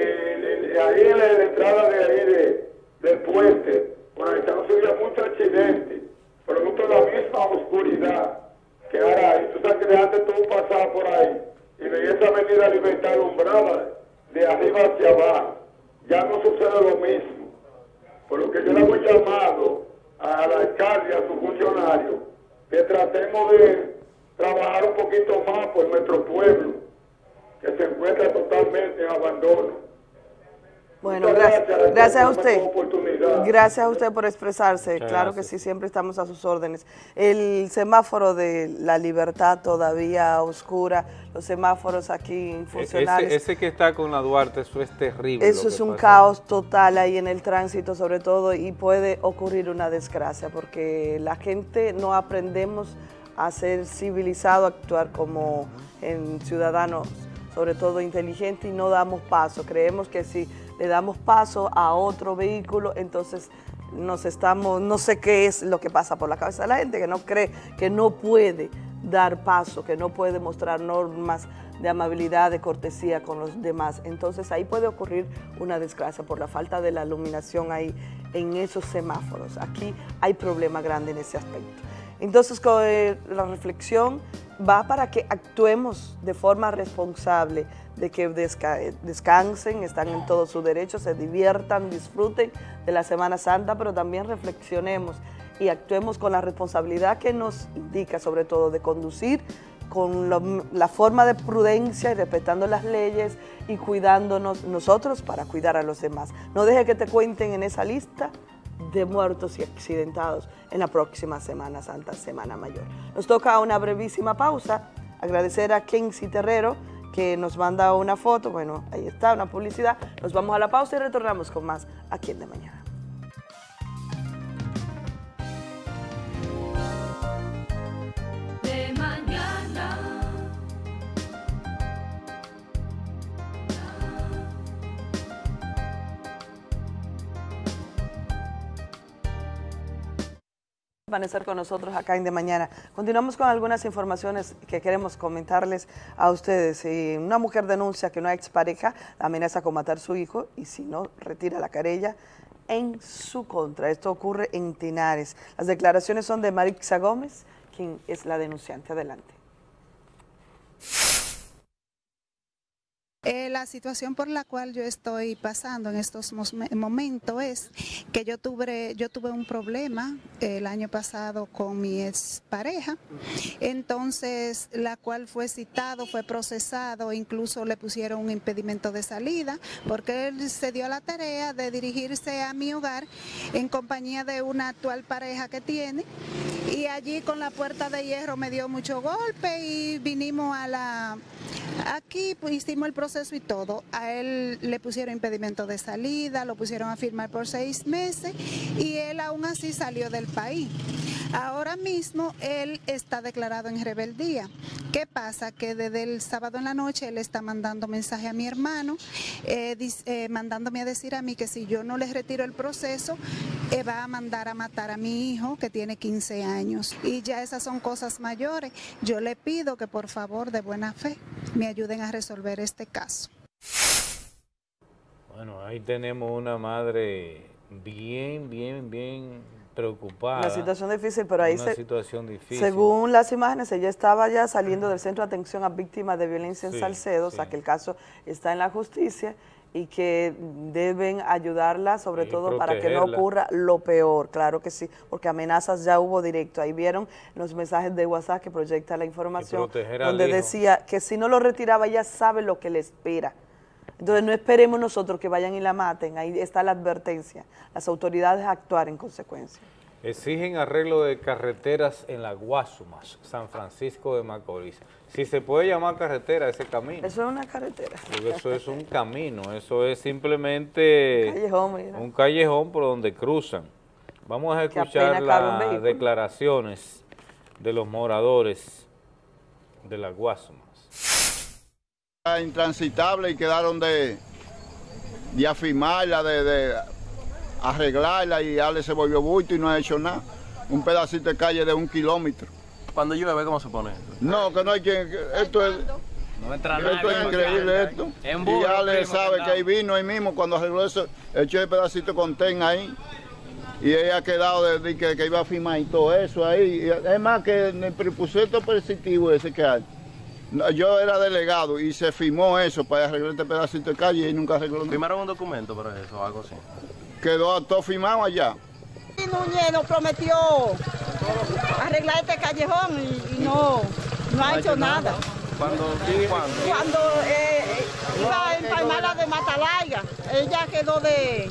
eh, eh, ahí en la, en la entrada de ahí de, del puente, por ahí no se veía mucho accidente, pero no toda la misma oscuridad que ahora ahí. Tú sabes que de antes todo pasaba por ahí y veía esa avenida Libertad alumbrada de arriba hacia abajo. Ya no sucede lo mismo. Por lo que yo le hago llamado al alcalde y a sus funcionarios que tratemos de trabajar un poquito más por nuestro pueblo, que se encuentra totalmente en abandono. Bueno, gracias, gracias, gracias a usted. Gracias a usted por expresarse. Muchas claro gracias. Que sí, siempre estamos a sus órdenes. El semáforo de la Libertad todavía oscura, los semáforos aquí funcionales. Ese, ese que está con la Duarte, eso es terrible. Eso es un pasa. caos total ahí en el tránsito sobre todo, y puede ocurrir una desgracia porque la gente no aprendemos a ser civilizados, a actuar como en ciudadanos, sobre todo inteligentes, y no damos paso. Creemos que si le damos paso a otro vehículo, entonces nos estamos, no sé qué es lo que pasa por la cabeza de la gente, que no cree, que no puede dar paso, que no puede mostrar normas de amabilidad, de cortesía con los demás. Entonces ahí puede ocurrir una desgracia por la falta de la iluminación ahí en esos semáforos. Aquí hay problema grande en ese aspecto. Entonces la reflexión va para que actuemos de forma responsable, de que desca descansen, están en todo su derecho, se diviertan, disfruten de la Semana Santa, pero también reflexionemos y actuemos con la responsabilidad que nos indica, sobre todo de conducir con lo, la forma de prudencia y respetando las leyes y cuidándonos nosotros para cuidar a los demás. No deje que te cuenten en esa lista de muertos y accidentados en la próxima Semana Santa, Semana Mayor. Nos toca una brevísima pausa, agradecer a Kenzie Terrero, que nos manda una foto, bueno, ahí está, una publicidad. Nos vamos a la pausa y retornamos con más aquí en De Mañana. De mañana. Permanecer con nosotros acá en De Mañana. Continuamos con algunas informaciones que queremos comentarles a ustedes. Eh, una mujer denuncia que una expareja la amenaza con matar a su hijo y si no, retira la querella en su contra. Esto ocurre en Tenares. Las declaraciones son de Marixa Gómez, quien es la denunciante. Adelante. Eh, la situación por la cual yo estoy pasando en estos momentos es que yo tuve, yo tuve un problema el año pasado con mi expareja, entonces la cual fue citado, fue procesado, incluso le pusieron un impedimento de salida porque él se dio a la tarea de dirigirse a mi hogar en compañía de una actual pareja que tiene, y allí con la puerta de hierro me dio mucho golpe y vinimos a la... Aquí pues, hicimos el proceso y todo. A él le pusieron impedimento de salida, lo pusieron a firmar por seis meses y él aún así salió del país. Ahora mismo él está declarado en rebeldía. ¿Qué pasa? Que desde el sábado en la noche él está mandando mensaje a mi hermano, eh, eh, mandándome a decir a mí que si yo no le retiro el proceso, eh, va a mandar a matar a mi hijo que tiene quince años. Y ya esas son cosas mayores. Yo le pido que por favor, de buena fe, me ayuden a resolver este caso. Bueno, ahí tenemos una madre bien, bien, bien preocupada. Una situación difícil, pero ahí una se, situación difícil. según las imágenes, ella estaba ya saliendo del Centro de Atención a Víctimas de Violencia en Sí, Salcedo, sí. o sea que el caso está en la justicia y que deben ayudarla, sobre Y todo para que no protegerla. ocurra lo peor, claro que sí, porque amenazas ya hubo directo. Ahí vieron los mensajes de WhatsApp que proyecta la información, proteger al donde hijo. decía que si no lo retiraba, ella sabe lo que le espera. Entonces no esperemos nosotros que vayan y la maten, ahí está la advertencia. Las autoridades actuar en consecuencia. Exigen arreglo de carreteras en la Guasumas, San Francisco de Macorís. Si se puede llamar carretera ese camino. Eso es una carretera. Porque eso es un camino, eso es simplemente Un callejón, mira. un callejón por donde cruzan. Vamos a Que escuchar apenas cabe un las vehículo. declaraciones de los moradores de la Guasumas. Intransitable y quedaron de, de afirmarla, de, de arreglarla y ya le se volvió bulto y no ha hecho nada. Un pedacito de calle de un kilómetro. Cuando llueve, ¿cómo se pone? No, que no hay quien... Esto es, No entra esto es increíble esto. Y ya le sabe que ahí vino ahí mismo cuando arregló eso, echó el pedacito con ten ahí. Y ella ha quedado de, de que, que iba a firmar y todo eso ahí. Y es más que en el presupuesto positivo ese que hay. No, yo era delegado y se firmó eso para arreglar este pedacito de calle y nunca arregló nada. ¿Firmaron un documento para eso o algo así? Quedó todo firmado allá. Núñez nos prometió arreglar este callejón y, y no, no ha hecho nada. ¿Cuándo? ¿Cuándo? Cuando eh, iba a empalmarla de Matalaya, ella quedó de,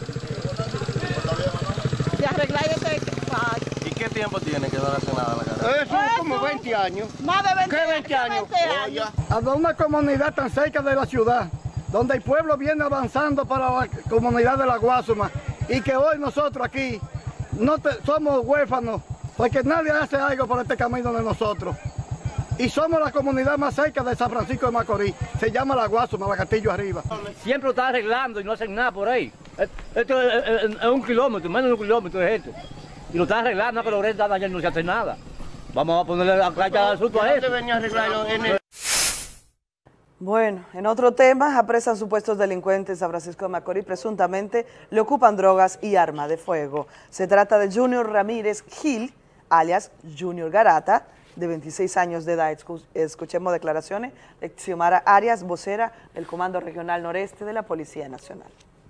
de arreglar este... ¿Y qué tiempo tiene que no le hace nada a la carretera? Eso es como veinte años. Más de veinte, ¿Qué veinte años? veinte años. A una comunidad tan cerca de la ciudad, donde el pueblo viene avanzando para la comunidad de la Guasuma, y que hoy nosotros aquí no te- somos huérfanos, porque nadie hace algo por este camino de nosotros. Y somos la comunidad más cerca de San Francisco de Macorís, se llama la Guasuma, la Castillo Arriba. Siempre lo están arreglando y no hacen nada por ahí. Esto es, es- es un kilómetro, menos de un kilómetro es esto. Y lo están arreglando, pero ahorita allá no se hace nada. Vamos a ponerle la calle asunto a eso. Bueno, en otro tema, apresan supuestos delincuentes en San Francisco de Macorís, presuntamente le ocupan drogas y arma de fuego. Se trata de Junior Ramírez Gil, alias Junior Garata, de veintiséis años de edad. Escu- Escuchemos declaraciones de Xiomara Arias, vocera del Comando Regional Noreste de la Policía Nacional.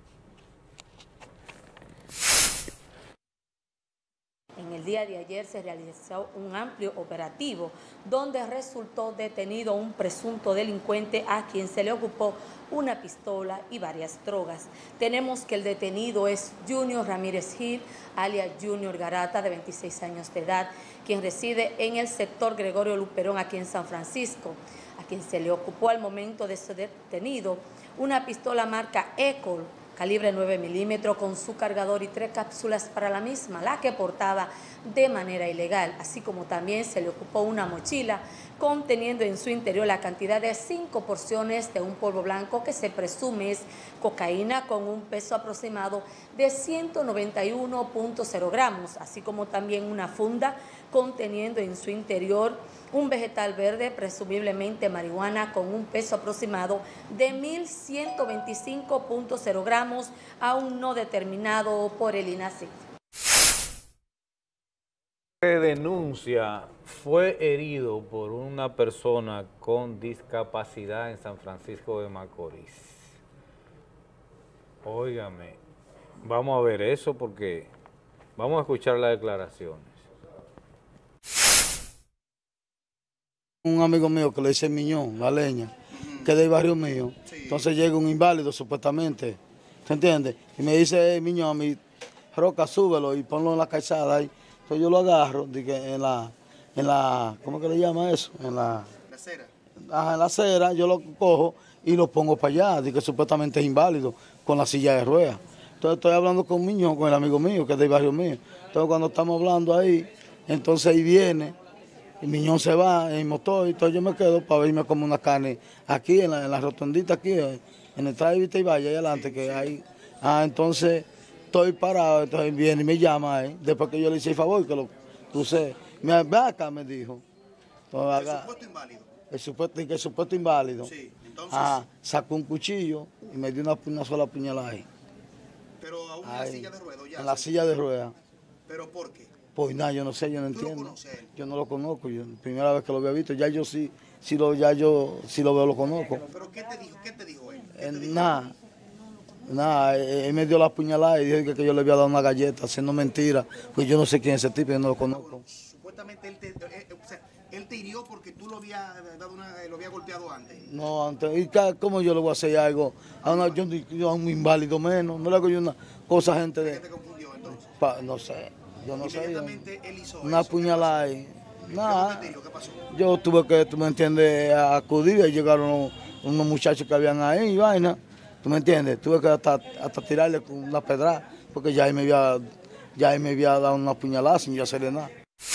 En el día de ayer se realizó un amplio operativo donde resultó detenido un presunto delincuente a quien se le ocupó una pistola y varias drogas. Tenemos que el detenido es Junior Ramírez Gil, alias Junior Garata, de veintiséis años de edad, quien reside en el sector Gregorio Luperón, aquí en San Francisco, a quien se le ocupó al momento de ser detenido una pistola marca Ecol, calibre nueve milímetros, con su cargador y tres cápsulas para la misma, la que portaba de manera ilegal, así como también se le ocupó una mochila conteniendo en su interior la cantidad de cinco porciones de un polvo blanco que se presume es cocaína con un peso aproximado de ciento noventa y uno punto cero gramos, así como también una funda conteniendo en su interior un vegetal verde, presumiblemente marihuana, con un peso aproximado de mil ciento veinticinco punto cero gramos, aún no determinado por el INACIF. Se denuncia fue herido por una persona con discapacidad en San Francisco de Macorís. Óigame, vamos a ver eso porque vamos a escuchar las declaraciones. Un amigo mío que le dice Miñón, la leña, que es del barrio mío. Sí. Entonces llega un inválido supuestamente, ¿se entiende? Y me dice, hey, Miñón, a mi roca, súbelo y ponlo en la calzada ahí. Entonces yo lo agarro, dije, en la, en la, ¿cómo que le llama eso? En la... La acera. Ajá, en la acera, yo lo cojo y lo pongo para allá, dije que supuestamente es inválido, con la silla de ruedas. Entonces estoy hablando con Miñón, con el amigo mío, que es del barrio mío. Entonces cuando estamos hablando ahí, entonces ahí viene, y Miñón se va en motor, y entonces yo me quedo para verme como una carne aquí, en la, en la rotondita aquí, en el traje Vista y Valle, ahí adelante, que hay. Ah, entonces estoy parado, entonces viene y me llama ahí, después que yo le hice el favor, que lo crucé. Me ve acá, me dijo. Entonces, ¿el supuesto inválido? El supuesto, el supuesto inválido. Sí, entonces. Ah, sacó un cuchillo y me dio una, una sola puñalada ahí. Pero aún en la silla de ruedas, ya. En la silla de ruedas. ¿Pero por qué? Pues nada, yo no sé, yo no ¿Tú entiendo. lo conoces a él? Yo no lo conozco, yo, primera vez que lo había visto, ya yo sí, sí lo, ya yo sí lo veo, lo conozco. ¿Pero qué te dijo? ¿Qué te dijo él? Eh, nada, nada, él me dio la puñalada y dijo que, que yo le había dado una galleta, haciendo mentira, pues yo no sé quién es ese tipo, yo no lo conozco. Supuestamente él te, eh, o sea, él te hirió porque tú lo habías dado una, lo había golpeado antes. No, antes, ¿y cómo yo le voy a hacer algo? A, una, yo, yo a un inválido menos, no le hago yo una cosa a gente de... ¿Qué te confundió entonces? Pa, no sé. Yo no sé. Él hizo una eso, puñalada ahí. Nada. ¿Qué pasó? Yo tuve que, tú me entiendes, acudir y llegaron unos, unos muchachos que habían ahí y vaina. ¿Tú me entiendes? Tuve que hasta, hasta tirarle con una pedrada porque ya él me había, ya él me había dado una puñalada sin yo hacerle nada.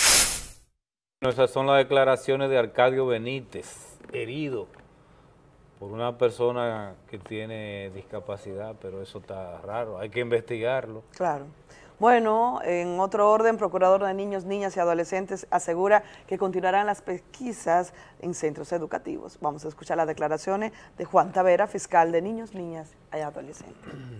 Esas son las declaraciones de Arcadio Benítez, herido por una persona que tiene discapacidad, pero eso está raro, hay que investigarlo. Claro. Bueno, en otro orden, Procurador de Niños, Niñas y Adolescentes asegura que continuarán las pesquisas en centros educativos. Vamos a escuchar las declaraciones de Juan Tavera, fiscal de Niños, Niñas y Adolescentes.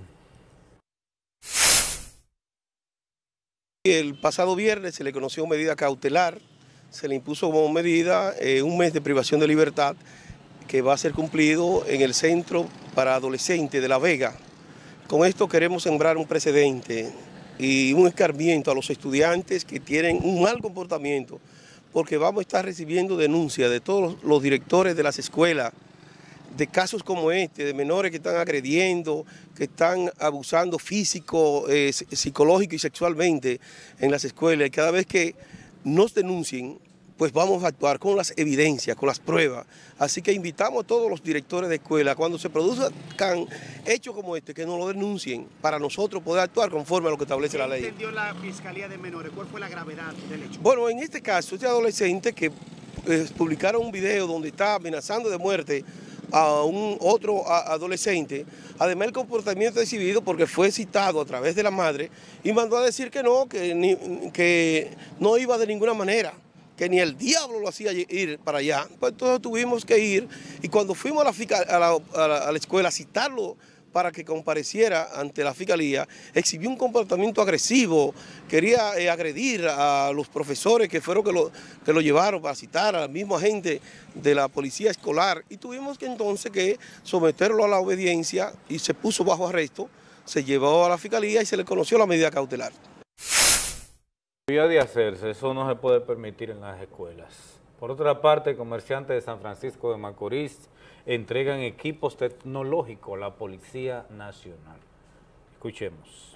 El pasado viernes se le conoció medida cautelar, se le impuso como medida eh, un mes de privación de libertad que va a ser cumplido en el Centro para Adolescentes de La Vega. Con esto queremos sembrar un precedente y un escarmiento a los estudiantes que tienen un mal comportamiento, porque vamos a estar recibiendo denuncias de todos los, los directores de las escuelas, de casos como este, de menores que están agrediendo, que están abusando físico, eh, psicológico y sexualmente en las escuelas, y cada vez que nos denuncien, pues vamos a actuar con las evidencias, con las pruebas. Así que invitamos a todos los directores de escuela, cuando se produzcan hechos como este, que nos lo denuncien, para nosotros poder actuar conforme a lo que establece la ley. ¿Qué entendió la Fiscalía de Menores? ¿Cuál fue la gravedad del hecho? Bueno, en este caso, este adolescente que eh, publicaron un video donde está amenazando de muerte a un otro a, adolescente, además el comportamiento exhibido porque fue citado a través de la madre y mandó a decir que no, que, ni, que no iba de ninguna manera, que ni el diablo lo hacía ir para allá. Pues entonces tuvimos que ir y cuando fuimos a la, a la, a la, a la escuela a citarlo para que compareciera ante la fiscalía, exhibió un comportamiento agresivo, quería eh, agredir a los profesores que fueron que lo, que lo llevaron para citar al mismo agente de la policía escolar y tuvimos que entonces que someterlo a la obediencia y se puso bajo arresto, se llevó a la fiscalía y se le conoció la medida cautelar. Debía de hacerse, eso no se puede permitir en las escuelas. Por otra parte, comerciantes de San Francisco de Macorís entregan equipos tecnológicos a la Policía Nacional. Escuchemos.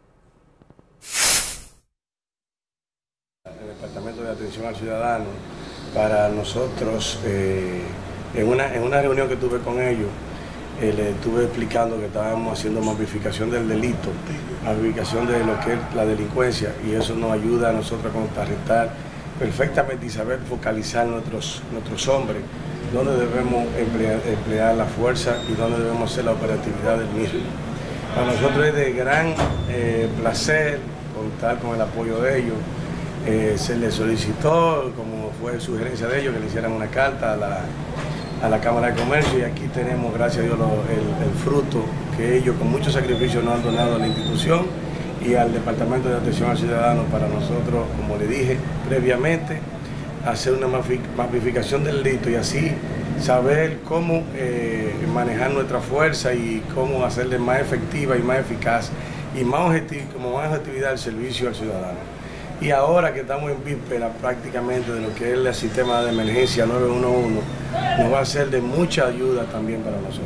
El Departamento de Atención al Ciudadano, para nosotros, eh, en, una, en una reunión que tuve con ellos, eh, le estuve explicando que estábamos haciendo modificación del delito, modificación de lo que es la delincuencia, y eso nos ayuda a nosotros a contrarrestar perfectamente y saber focalizar nuestros, nuestros hombres, dónde debemos emplear, emplear la fuerza y dónde debemos hacer la operatividad del mismo. Para nosotros es de gran eh, placer contar con el apoyo de ellos. Eh, se les solicitó, como fue sugerencia de ellos, que le hicieran una carta a la, a la Cámara de Comercio, y aquí tenemos, gracias a Dios, lo, el, el fruto que ellos con mucho sacrificio nos han donado a la institución, y al Departamento de Atención al Ciudadano para nosotros, como le dije previamente, hacer una mapificación del delito y así saber cómo eh, manejar nuestra fuerza y cómo hacerle más efectiva y más eficaz y más objetivo, como más objetividad el servicio al ciudadano. Y ahora que estamos en víspera prácticamente de lo que es el sistema de emergencia nueve uno uno, nos va a ser de mucha ayuda también para nosotros.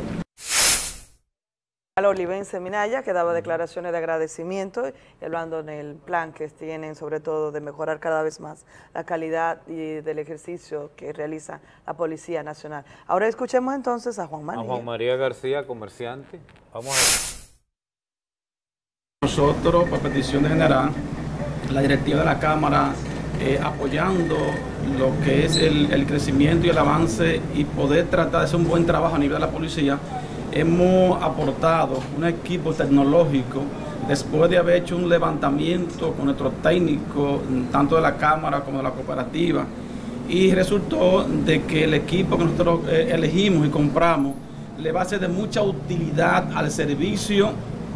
Olivense Minaya, que daba declaraciones de agradecimiento y hablando en el plan que tienen sobre todo de mejorar cada vez más la calidad y del ejercicio que realiza la Policía Nacional. Ahora escuchemos entonces a Juan María. A Juan María García, comerciante. Vamos a ver. Nosotros, por petición de general, la directiva de la Cámara, eh, apoyando lo que es el, el crecimiento y el avance y poder tratar de hacer un buen trabajo a nivel de la policía, hemos aportado un equipo tecnológico después de haber hecho un levantamiento con nuestros técnicos, tanto de la Cámara como de la cooperativa, y resultó de que el equipo que nosotros eh, elegimos y compramos le va a ser de mucha utilidad al servicio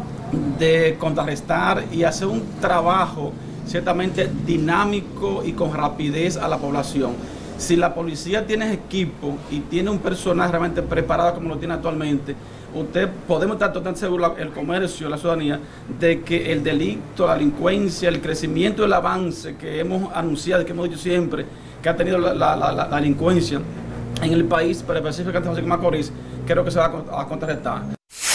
de contrarrestar y hacer un trabajo ciertamente dinámico y con rapidez a la población. Si la policía tiene equipo y tiene un personal realmente preparado como lo tiene actualmente, usted podemos estar totalmente seguros, el comercio, la ciudadanía, de que el delito, la delincuencia, el crecimiento, el avance que hemos anunciado, que hemos dicho siempre, que ha tenido la, la, la, la delincuencia en el país, pero específicamente en José Macorís, creo que se va a, a contrarrestar.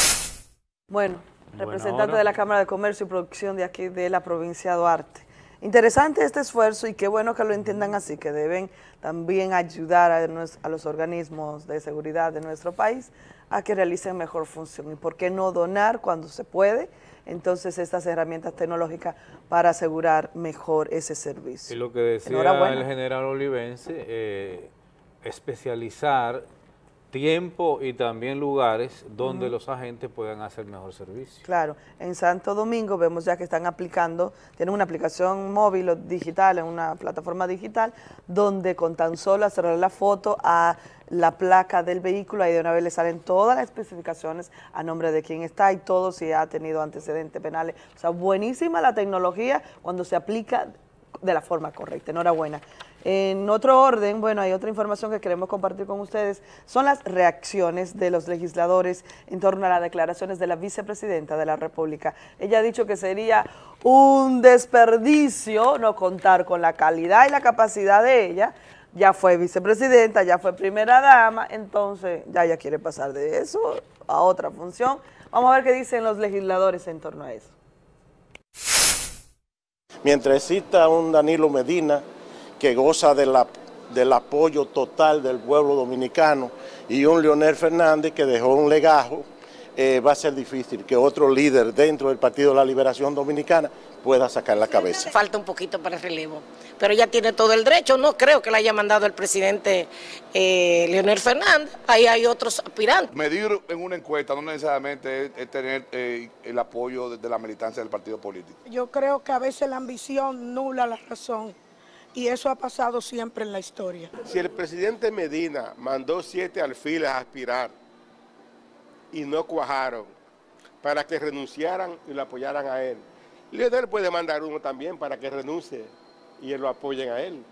Bueno, representante bueno, de la Cámara de Comercio y Producción de aquí de la provincia de Duarte. Interesante este esfuerzo y qué bueno que lo entiendan así, que deben también ayudar a, a los organismos de seguridad de nuestro país a que realicen mejor función. ¿Y por qué no donar cuando se puede? Entonces estas herramientas tecnológicas para asegurar mejor ese servicio. Y lo que decía el general Olivense, eh, especializar tiempo y también lugares donde uh-huh. los agentes puedan hacer mejor servicio. Claro, en Santo Domingo vemos ya que están aplicando, tienen una aplicación móvil o digital, en una plataforma digital, donde con tan solo hacerle la foto a la placa del vehículo, ahí de una vez le salen todas las especificaciones a nombre de quién está y todo si ha tenido antecedentes penales. O sea, buenísima la tecnología cuando se aplica de la forma correcta. Enhorabuena. En otro orden, bueno, hay otra información que queremos compartir con ustedes, son las reacciones de los legisladores en torno a las declaraciones de la vicepresidenta de la República. Ella ha dicho que sería un desperdicio no contar con la calidad y la capacidad de ella. Ya fue vicepresidenta, ya fue primera dama, entonces ya ella quiere pasar de eso a otra función. Vamos a ver qué dicen los legisladores en torno a eso. Mientras exista un Danilo Medina que goza de la, del apoyo total del pueblo dominicano y un Leonel Fernández que dejó un legajo, eh, va a ser difícil que otro líder dentro del Partido de la Liberación Dominicana pueda sacar la cabeza. Falta un poquito para el relevo, pero ella tiene todo el derecho. No creo que la haya mandado el presidente eh, Leonel Fernández, ahí hay otros aspirantes. Medir en una encuesta no necesariamente es, es tener eh, el apoyo de, de la militancia del partido político. Yo creo que a veces la ambición nubla la razón. Y eso ha pasado siempre en la historia. Si el presidente Medina mandó siete alfiles a aspirar y no cuajaron para que renunciaran y lo apoyaran a él, Leonel puede mandar uno también para que renuncie y lo apoyen a él.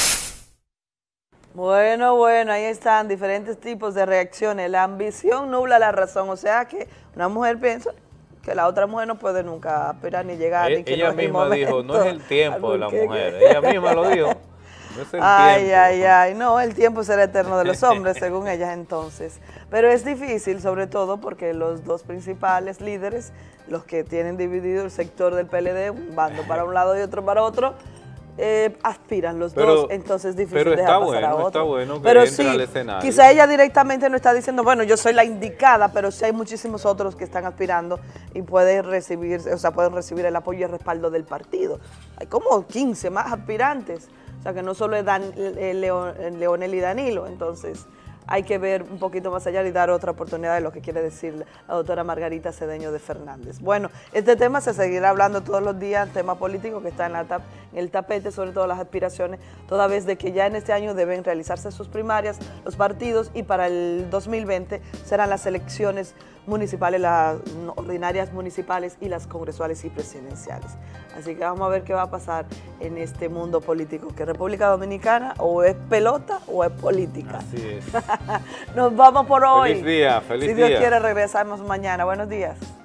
Bueno, bueno, ahí están diferentes tipos de reacciones. La ambición nubla la razón, o sea que una mujer piensa que la otra mujer no puede nunca aspirar ni llegar. E y que ella no misma momento, dijo, no es el tiempo de la que, mujer, que... ella misma lo dijo. No es el ay, tiempo. ay, ay, no, el tiempo será eterno de los hombres, según ellas entonces. Pero es difícil, sobre todo porque los dos principales líderes, los que tienen dividido el sector del P L D, un bando para un lado y otro para otro, eh, aspiran los pero, dos, entonces es difícil pero dejar está pasar bueno, a otro. Está bueno que pero entre sí, al escenario. Quizá ella directamente no está diciendo, bueno, yo soy la indicada, pero sí hay muchísimos otros que están aspirando y pueden recibir, o sea, pueden recibir el apoyo y el respaldo del partido. Hay como quince más aspirantes, o sea, que no solo es Dan, Leon, Leonel y Danilo, entonces hay que ver un poquito más allá y dar otra oportunidad de lo que quiere decir la doctora Margarita Cedeño de Fernández. Bueno, este tema se seguirá hablando todos los días, tema político que está en la T A P en el tapete, sobre todo las aspiraciones, toda vez de que ya en este año deben realizarse sus primarias, los partidos, y para el dos mil veinte serán las elecciones municipales, las ordinarias municipales y las congresuales y presidenciales. Así que vamos a ver qué va a pasar en este mundo político, que República Dominicana o es pelota o es política. Así es. Nos vamos por hoy. Feliz día, feliz si Dios día. quiere, regresamos mañana. Buenos días.